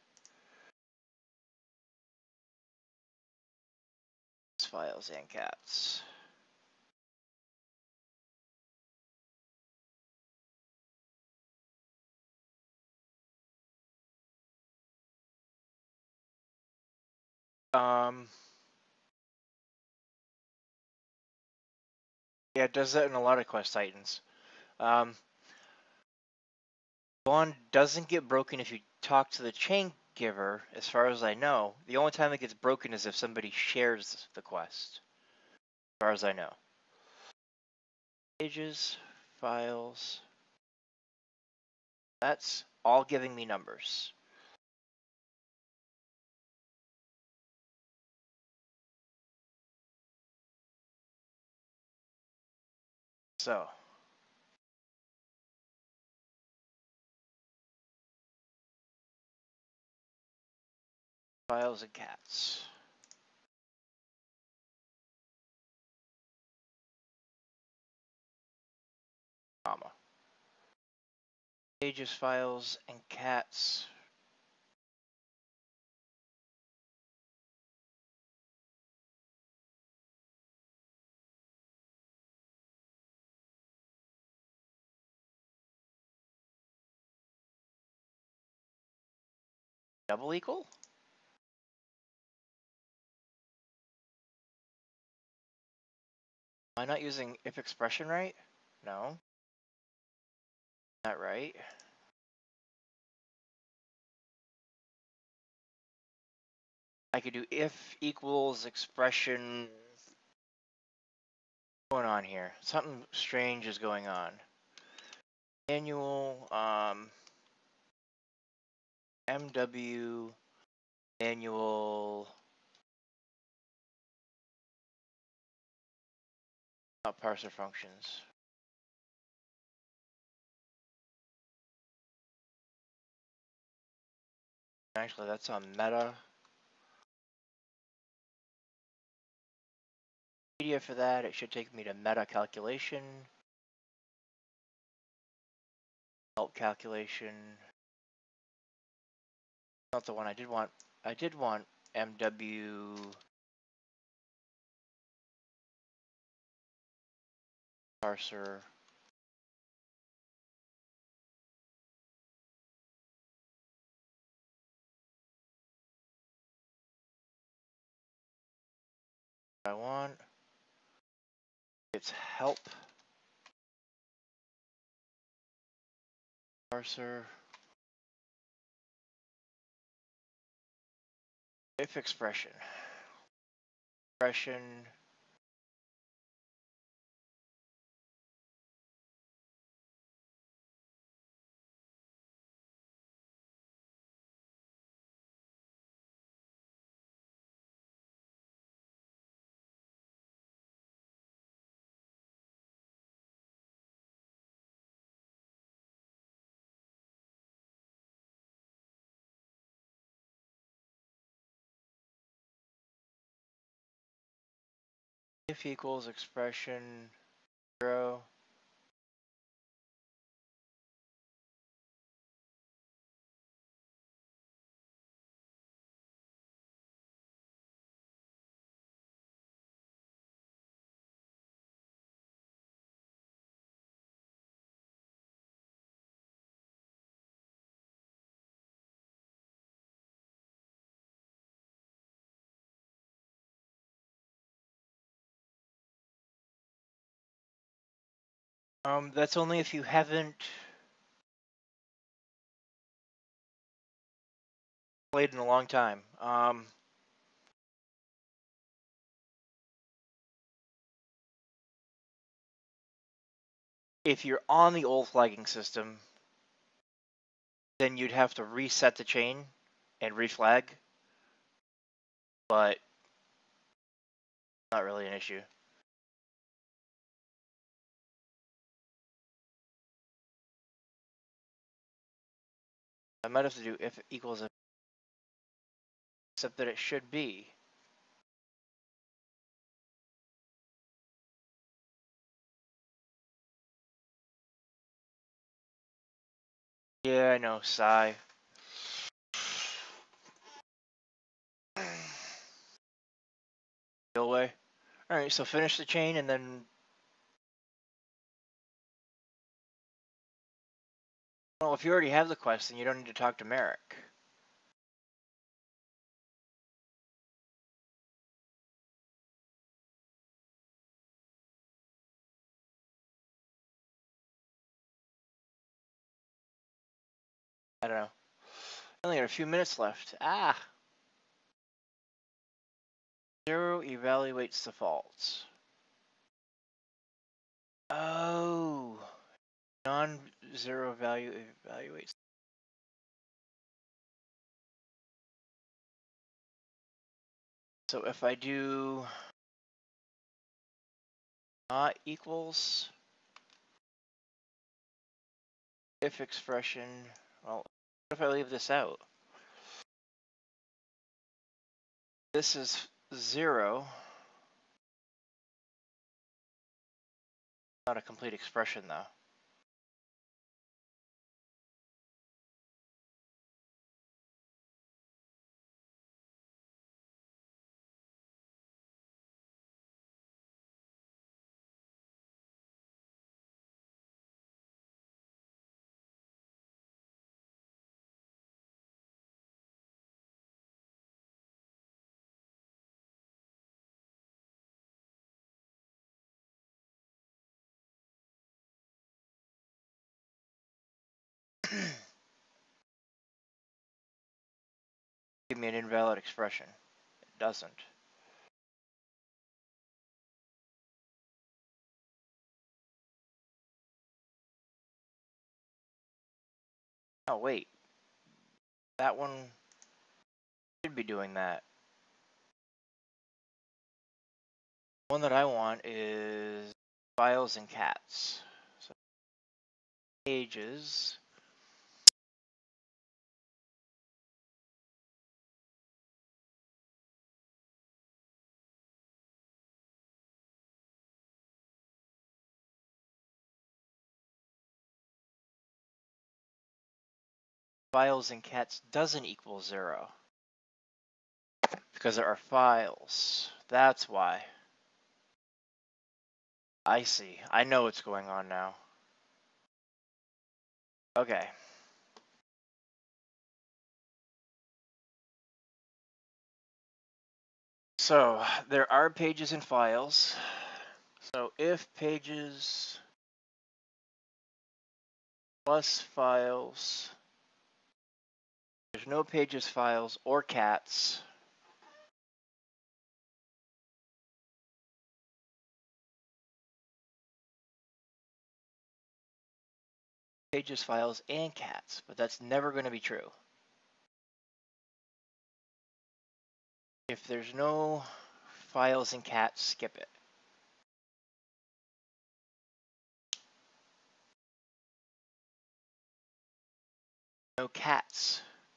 files and cats. Um, yeah, it does that in a lot of quest titans. Um, Bond doesn't get broken if you talk to the chain giver, as far as I know. The only time it gets broken is if somebody shares the quest, as far as I know. Pages, files, that's all giving me numbers. So, files and cats, comma. Pages, files, and cats. Double equal? Am I not using if expression right? No. Not right. I could do if equals expression. What's going on here? Something strange is going on. Manual, um, M W, manual, not parser functions. Actually, that's on meta. media for that. It should take me to meta calculation, help calculation. Not the one I did want. I did want M W parser. I want. It's help parser. If expression. Expression. If equals expression zero. Um, that's only if you haven't played in a long time. Um, if you're on the old flagging system, then you'd have to reset the chain and reflag, but not really an issue. I might have to do if equals a, except that it should be. Yeah, I know, sigh. Go away. All right, so finish the chain and then. Well, if you already have the quest, then you don't need to talk to Merrick. I don't know. I only got a few minutes left. Ah. Zero evaluates the faults. Oh. Non-zero value evaluates. So if I do not equals if expression, well, what if I leave this out? This is zero. Not a complete expression though. Give me an invalid expression. It doesn't. Oh wait, that one should be doing that. One that I want is files and cats. So pages. files and cats doesn't equal zero. Because there are files. That's why. I see. I know what's going on now. Okay. So there are pages and files. So if pages plus files, there's no pages, files, or cats. Pages, files, and cats, but that's never going to be true. If there's no files and cats, skip it. No cats.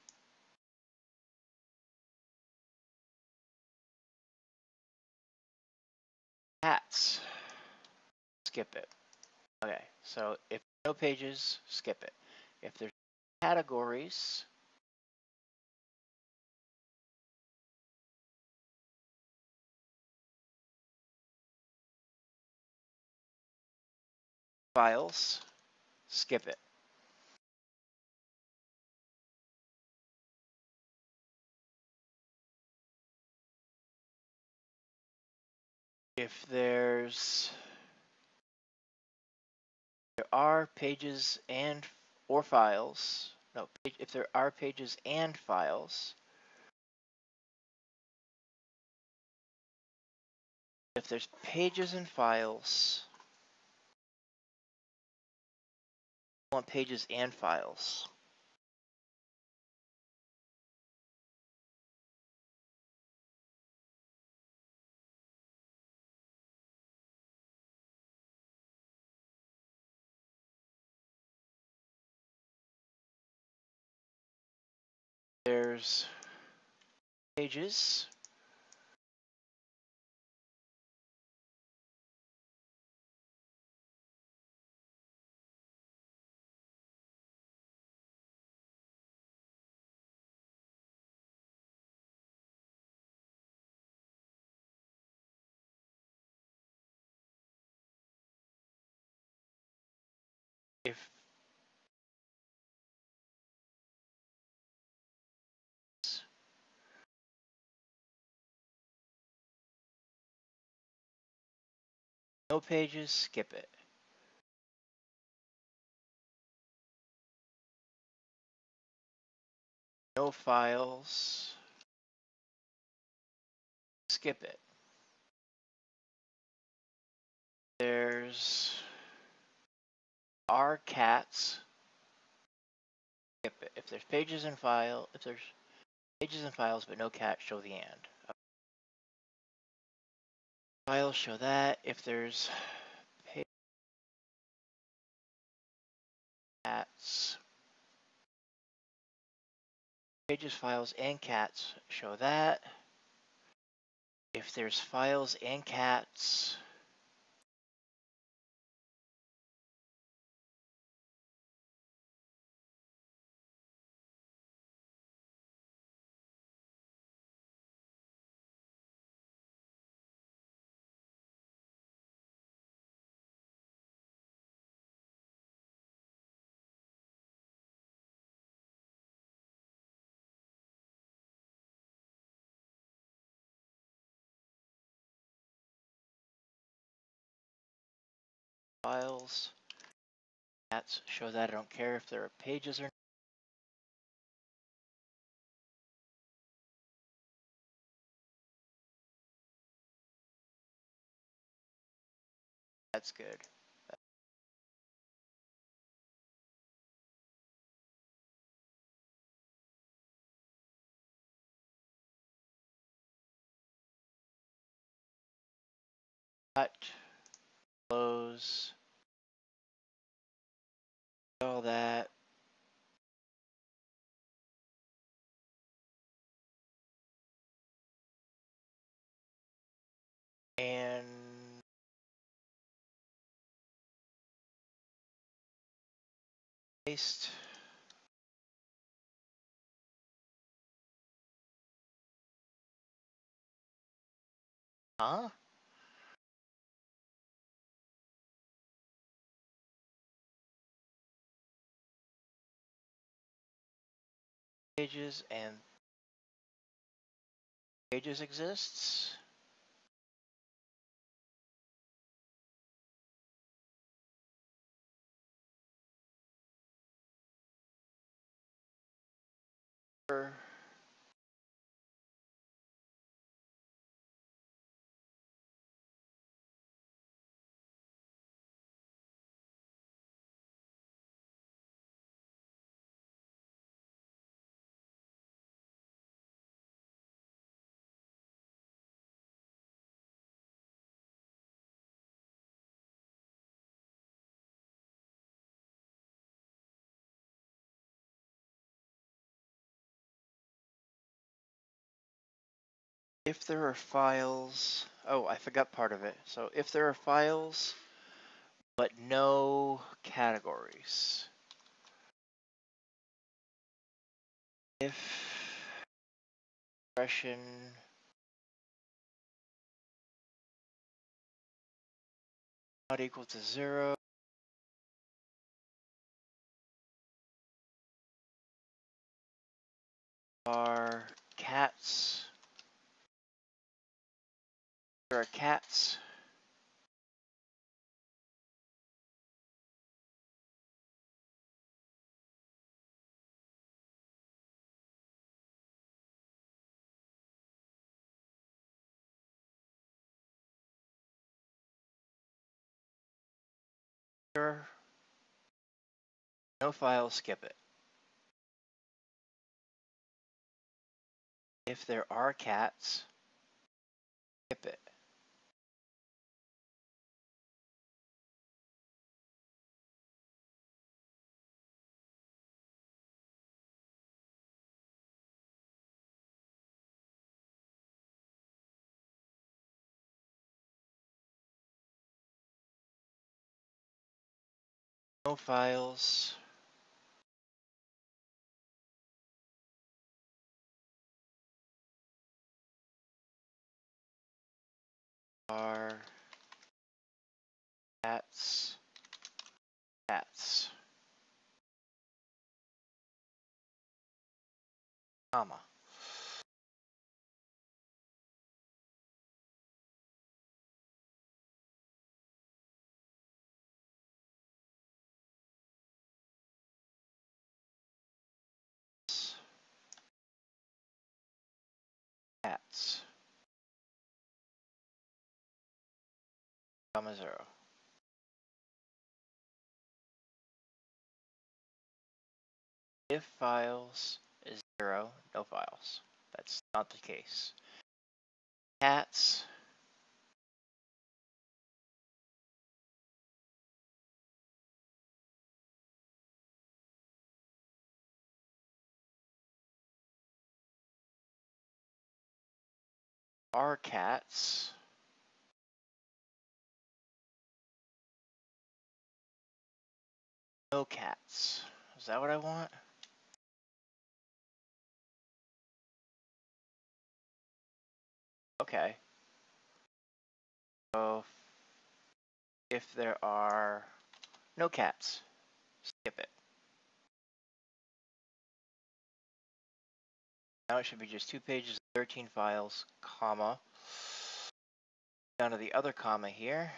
Cats. Skip it. Okay, so if no pages, skip it. If there's categories, files, skip it. If there's there are pages and or files, no, if there are pages and files, if there's pages and files, I want pages and files. There's pages, if no pages, skip it. No files, skip it. There's are cats, skip it. If there's pages and file, if there's pages and files but no cat, show the and. Files show that. If there's cats, pages, files, and cats, show that. If there's files and cats, files, cats, show that. I don't care if there are pages or not. That's good. Cut, close, all that. And paste. Huh? Pages and pages exists. If there are files, oh, I forgot part of it. So if there are files, but no categories. If expression not equal to zero, are cats. There are cats. There no files, skip it. If there are cats, skip it. No files. Are cats. Cats. Comma. Cats. Comma zero. If files is zero, no files. That's not the case. Cats. Are cats. No cats. Is that what I want? Okay. So if there are no cats, skip it. Now it should be just two pages, thirteen files, comma. Down to the other comma here.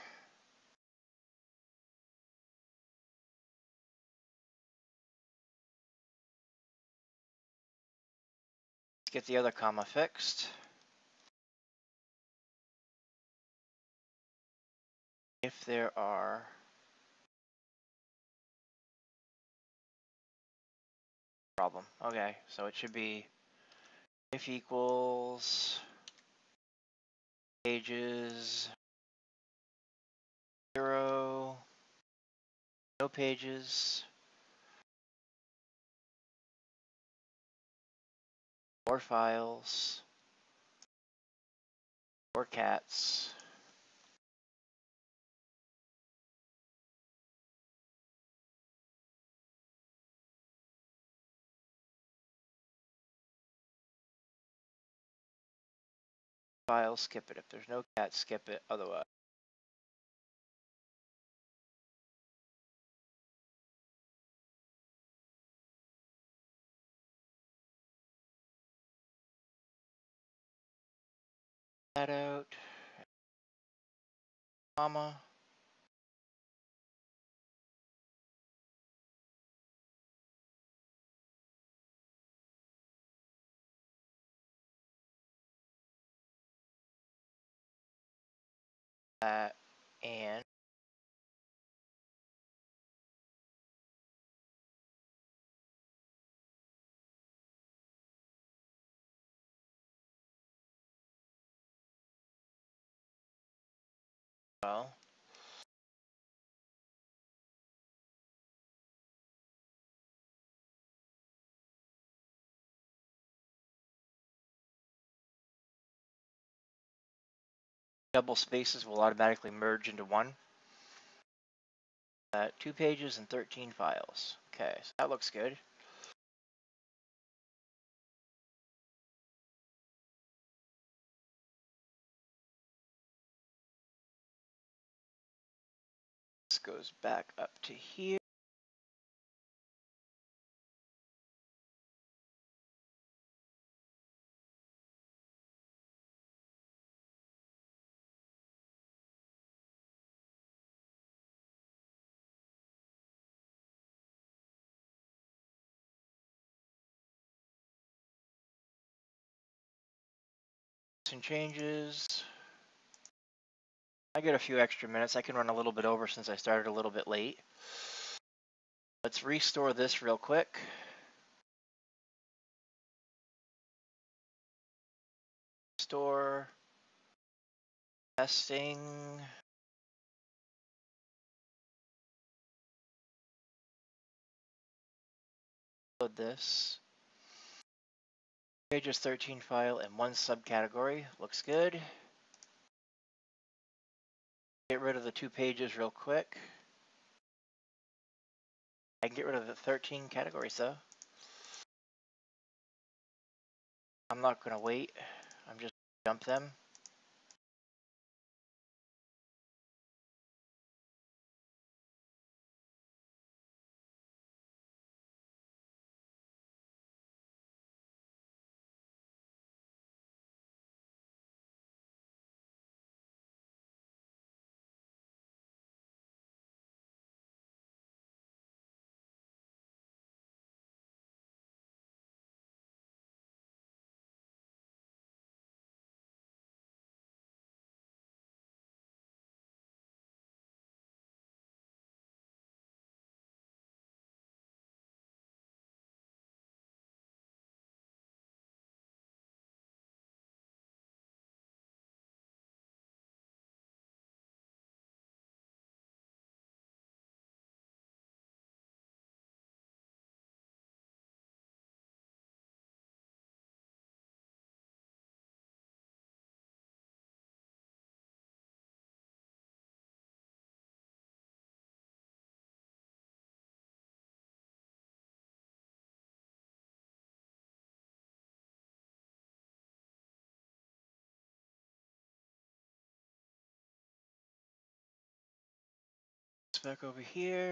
Let's get the other comma fixed. If there are problem. Okay, so it should be if equals pages zero, no pages, or files, or cats. files, skip it. If there's no cat, skip it. Otherwise, that out, comma. That and well, double spaces will automatically merge into one. Uh, two pages and thirteen files. Okay, so that looks good. This goes back up to here. Some changes. I get a few extra minutes. I can run a little bit over since I started a little bit late. Let's restore this real quick. Store. Testing. Load this. Pages thirteen file and one subcategory. Looks good. Get rid of the two pages real quick. I can get rid of the thirteen categories though. I'm not going to wait. I'm just going to dump them. Back over here.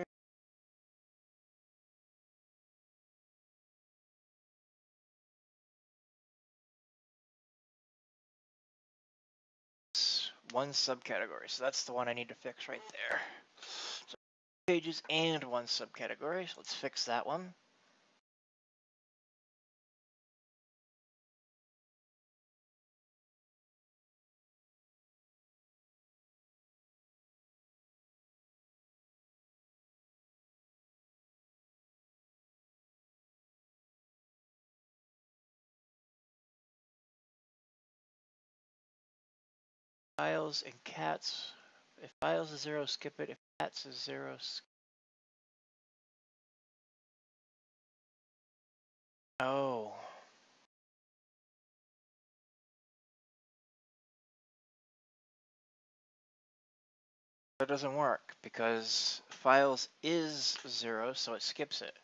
One subcategory, so that's the one I need to fix right there. So pages and one subcategory, so let's fix that one. Files and cats. If files is zero, skip it. If cats is zero, skip. Oh. That doesn't work because files is zero, so it skips it.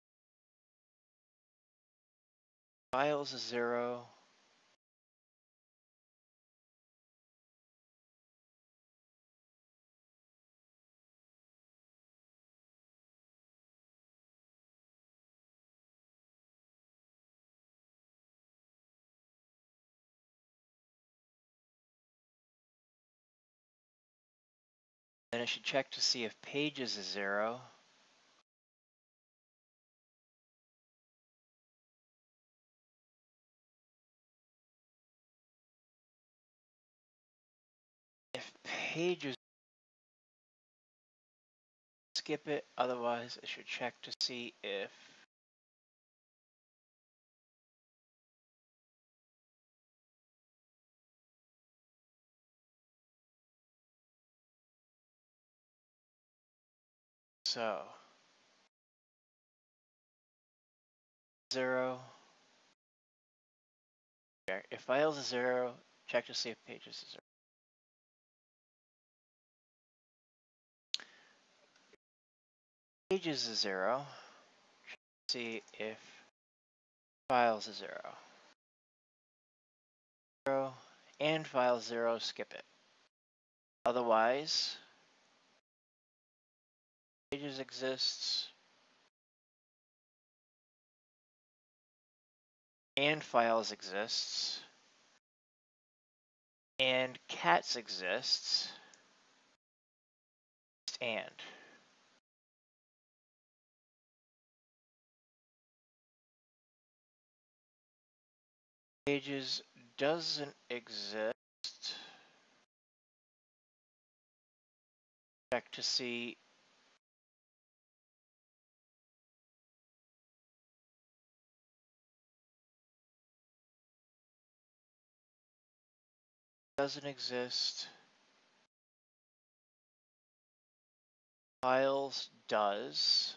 Files is zero. Then it should check to see if pages is zero. If pages, skip it. Otherwise, it should check to see if so. Zero. If files is zero, check to see if pages is zero. Pages is zero. See if files is zero. Zero and file zero, skip it. Otherwise, pages exists and files exists and cats exists and pages doesn't exist. Check to see doesn't exist. Files does.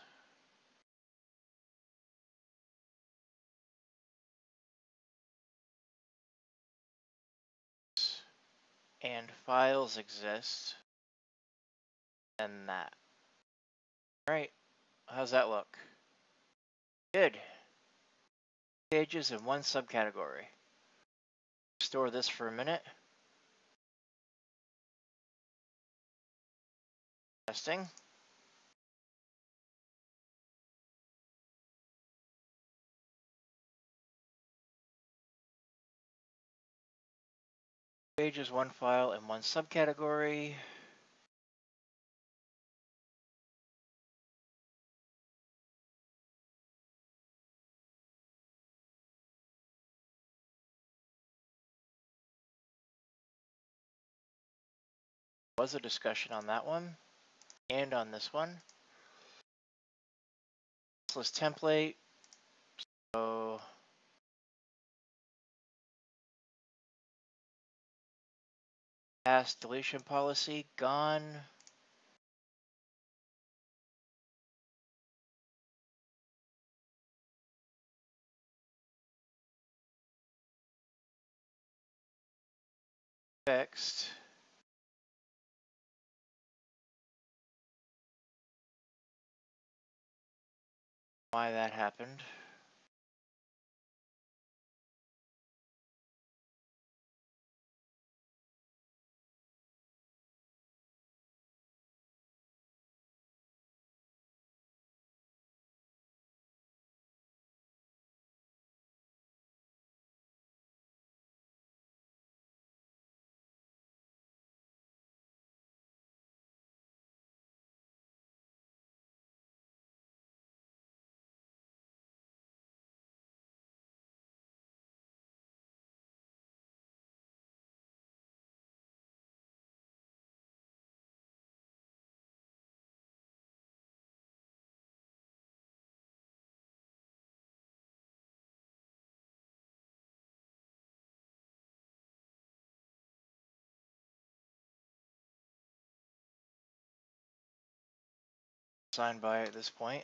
And files exist. And that. Alright, how's that look? Good. Pages in one subcategory. Store this for a minute. Testing. Pages, one file, and one subcategory. Was a discussion on that one and on this one. This template. So past deletion policy gone. Fixed. Why that happened. Signed by at this point.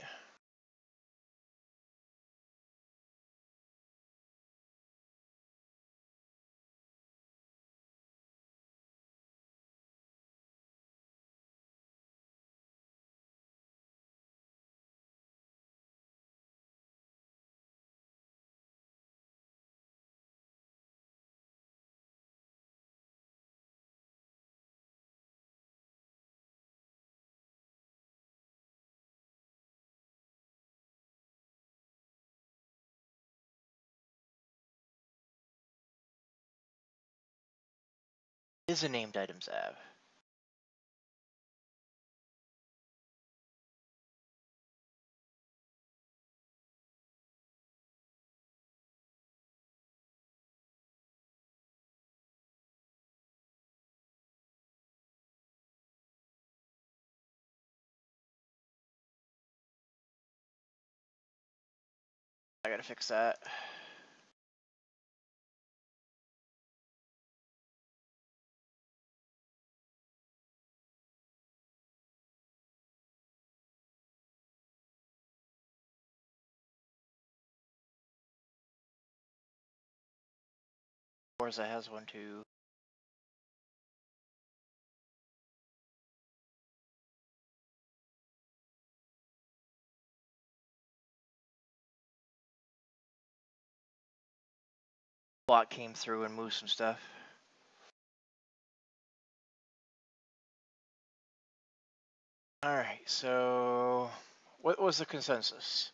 Is a named items app. I gotta fix that. Forza has one too. Block came through and moved some stuff. All right, so what was the consensus?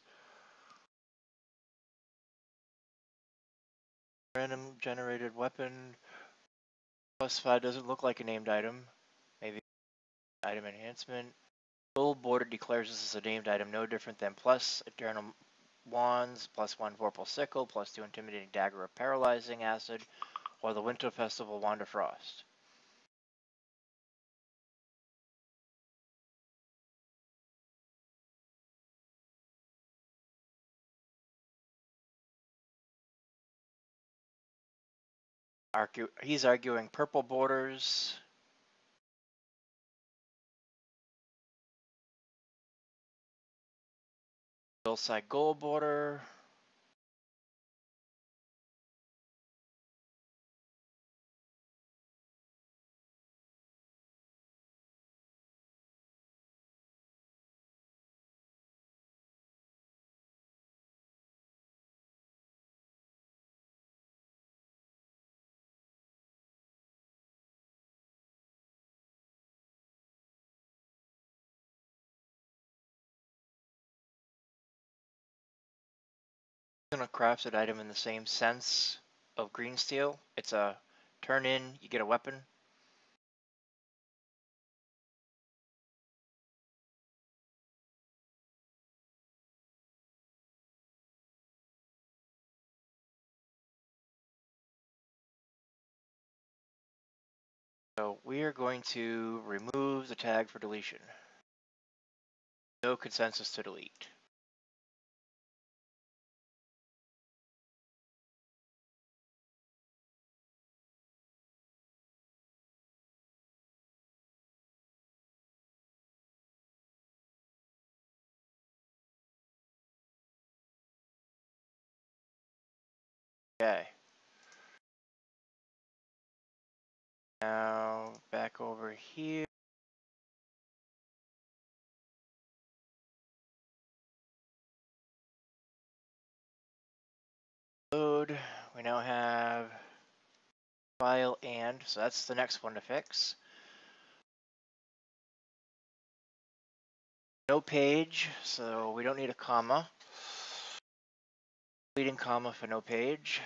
Random generated weapon plus five doesn't look like a named item. Maybe item enhancement. Gold border declares this as a named item, no different than plus eternal wands, plus one vorpal sickle, plus two intimidating dagger of paralyzing acid, or the winter festival wand of frost. Argue, he's arguing purple borders. Hillside gold border. I'm gonna craft an item in the same sense of green steel. It's a turn in, you get a weapon. So we are going to remove the tag for deletion. No consensus to delete. Okay. Now back over here. Load. We now have file and, so that's the next one to fix. No page, so we don't need a comma. Leading comma for no page.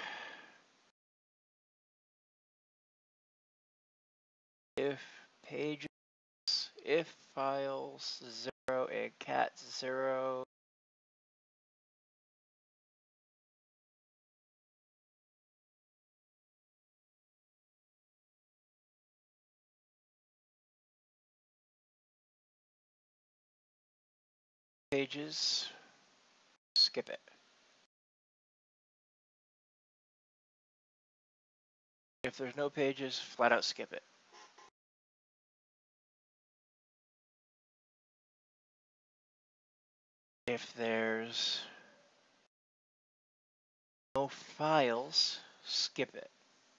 If pages, if files zero and cat zero. Pages, skip it. If there's no pages, flat out skip it. If there's no files, skip it.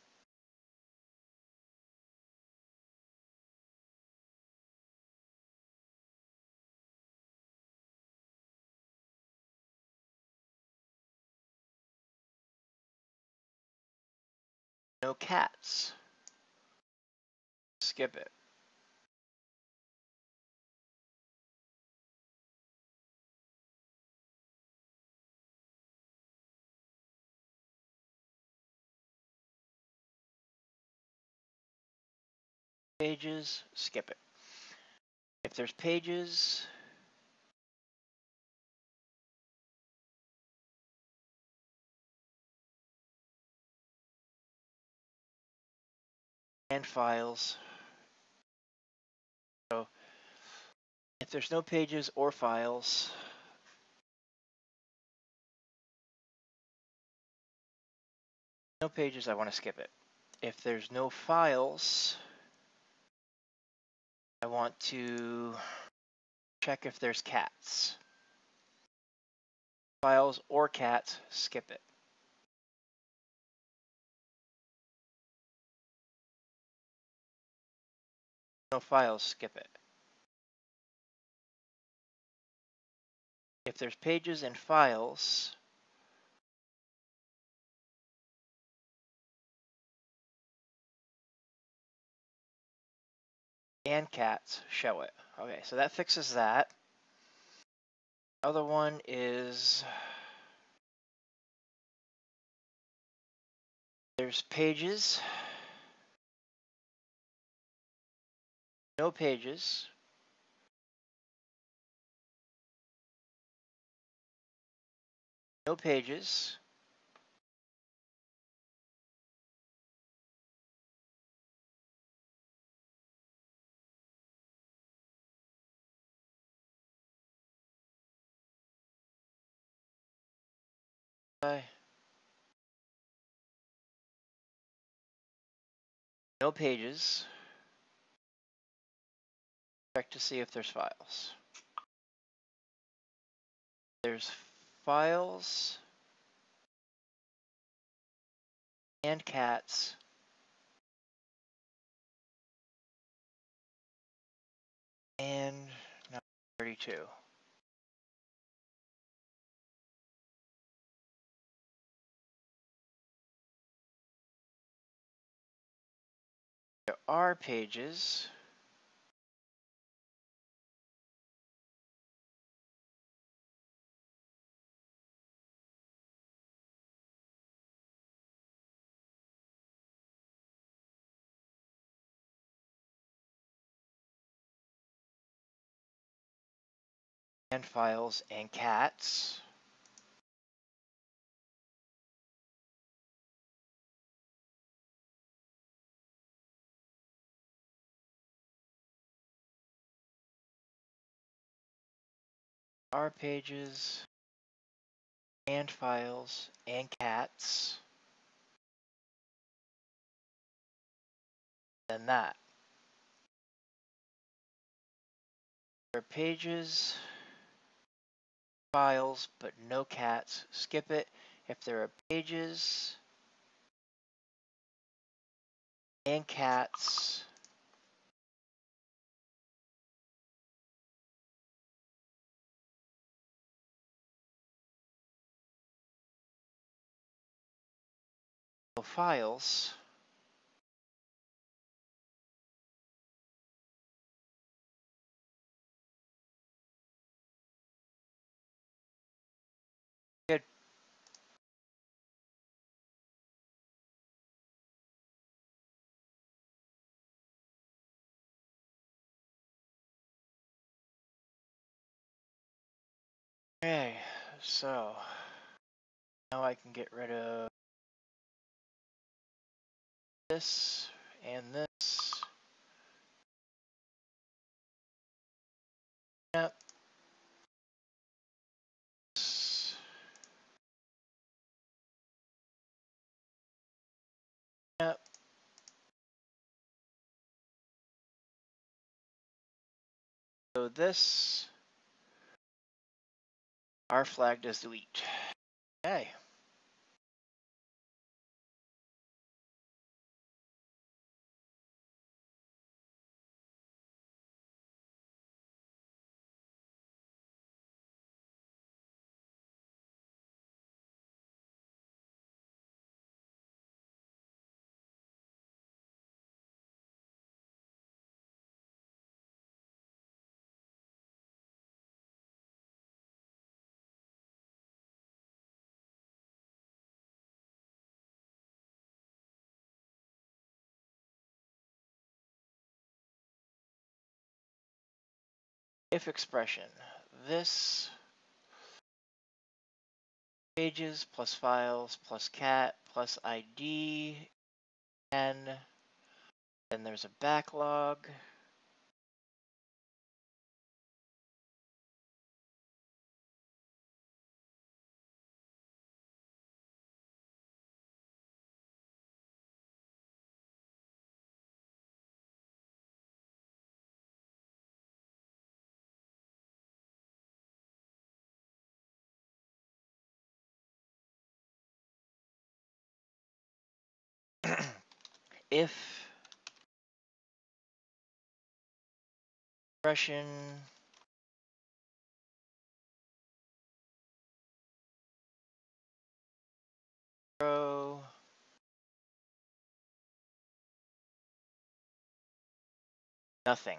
No cats, skip it. Pages, skip it. If there's pages, and files. So if there's no pages or files, No pages, I want to skip it. If there's no files, I want to check if there's cats. Files or cats, skip it. No files, skip it. If there's pages and files, and cats, show it. Okay, so that fixes that. Other one is there's pages, no pages, no pages, no pages. Check to see if there's files. There's files and cats. And now thirty-two. There are pages. And files and cats. Are pages and files and cats. Then that. There are pages, files, but no cats. Skip it. If there are pages and cats, no files, good. Okay, so now I can get rid of this and this. Yep. Yep. So this are flagged as delete. Okay. If expression, this pages plus files plus cat plus I D, and then there's a backlog. if expression zero nothing.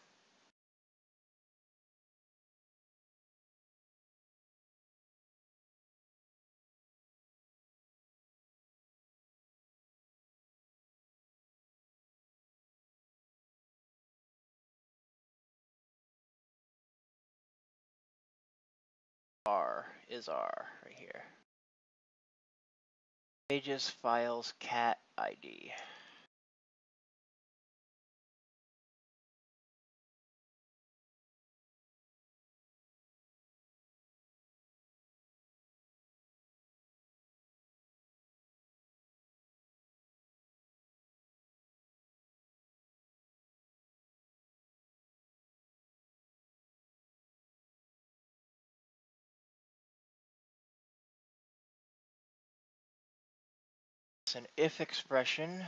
R is R right here. Pages, files, cat I D. It's an if expression.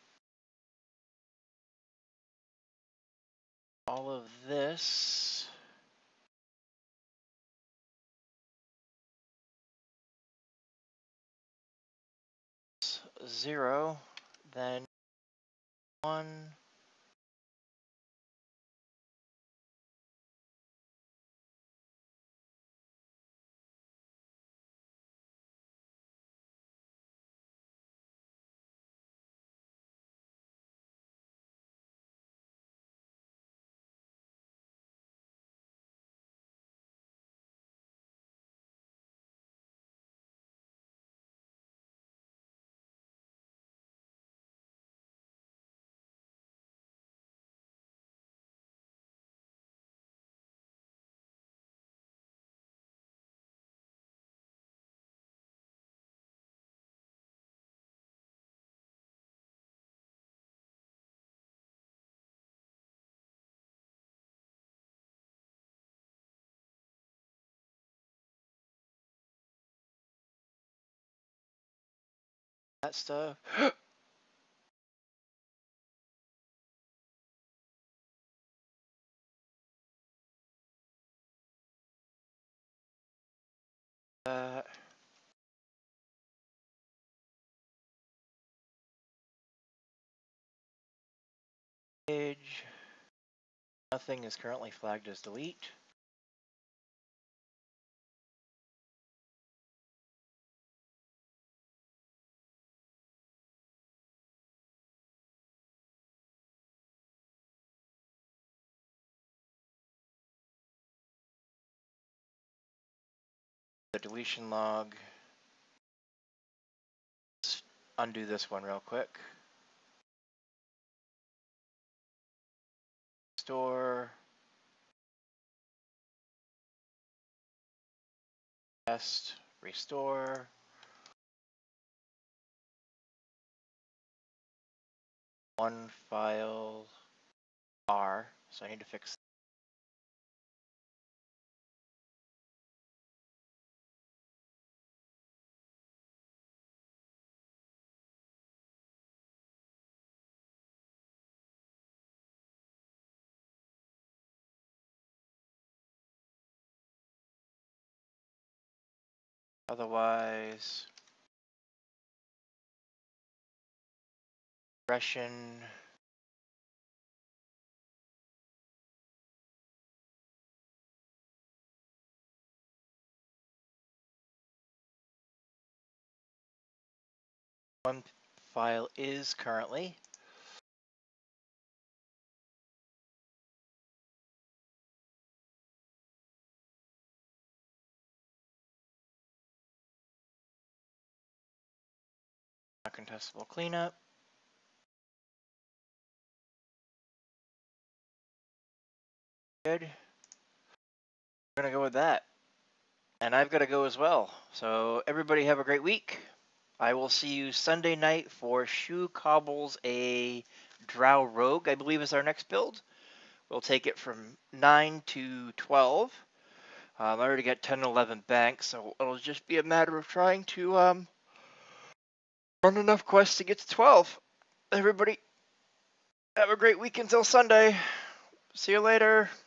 All of this is zero, then one, that stuff. uh, page. Nothing is currently flagged as delete. The deletion log. Let's undo this one real quick. Store. Test. Restore. One file R. So I need to fix. Otherwise, expression. One file is currently. Not contestable cleanup. Good. We're gonna go with that. And I've got to go as well. So everybody have a great week. I will see you Sunday night for Shoe Cobbles a Drow Rogue, I believe is our next build. We'll take it from nine to twelve. Um, I already got ten and eleven banks, so it'll just be a matter of trying to um, run enough quests to get to twelve. Everybody, have a great week until Sunday. See you later.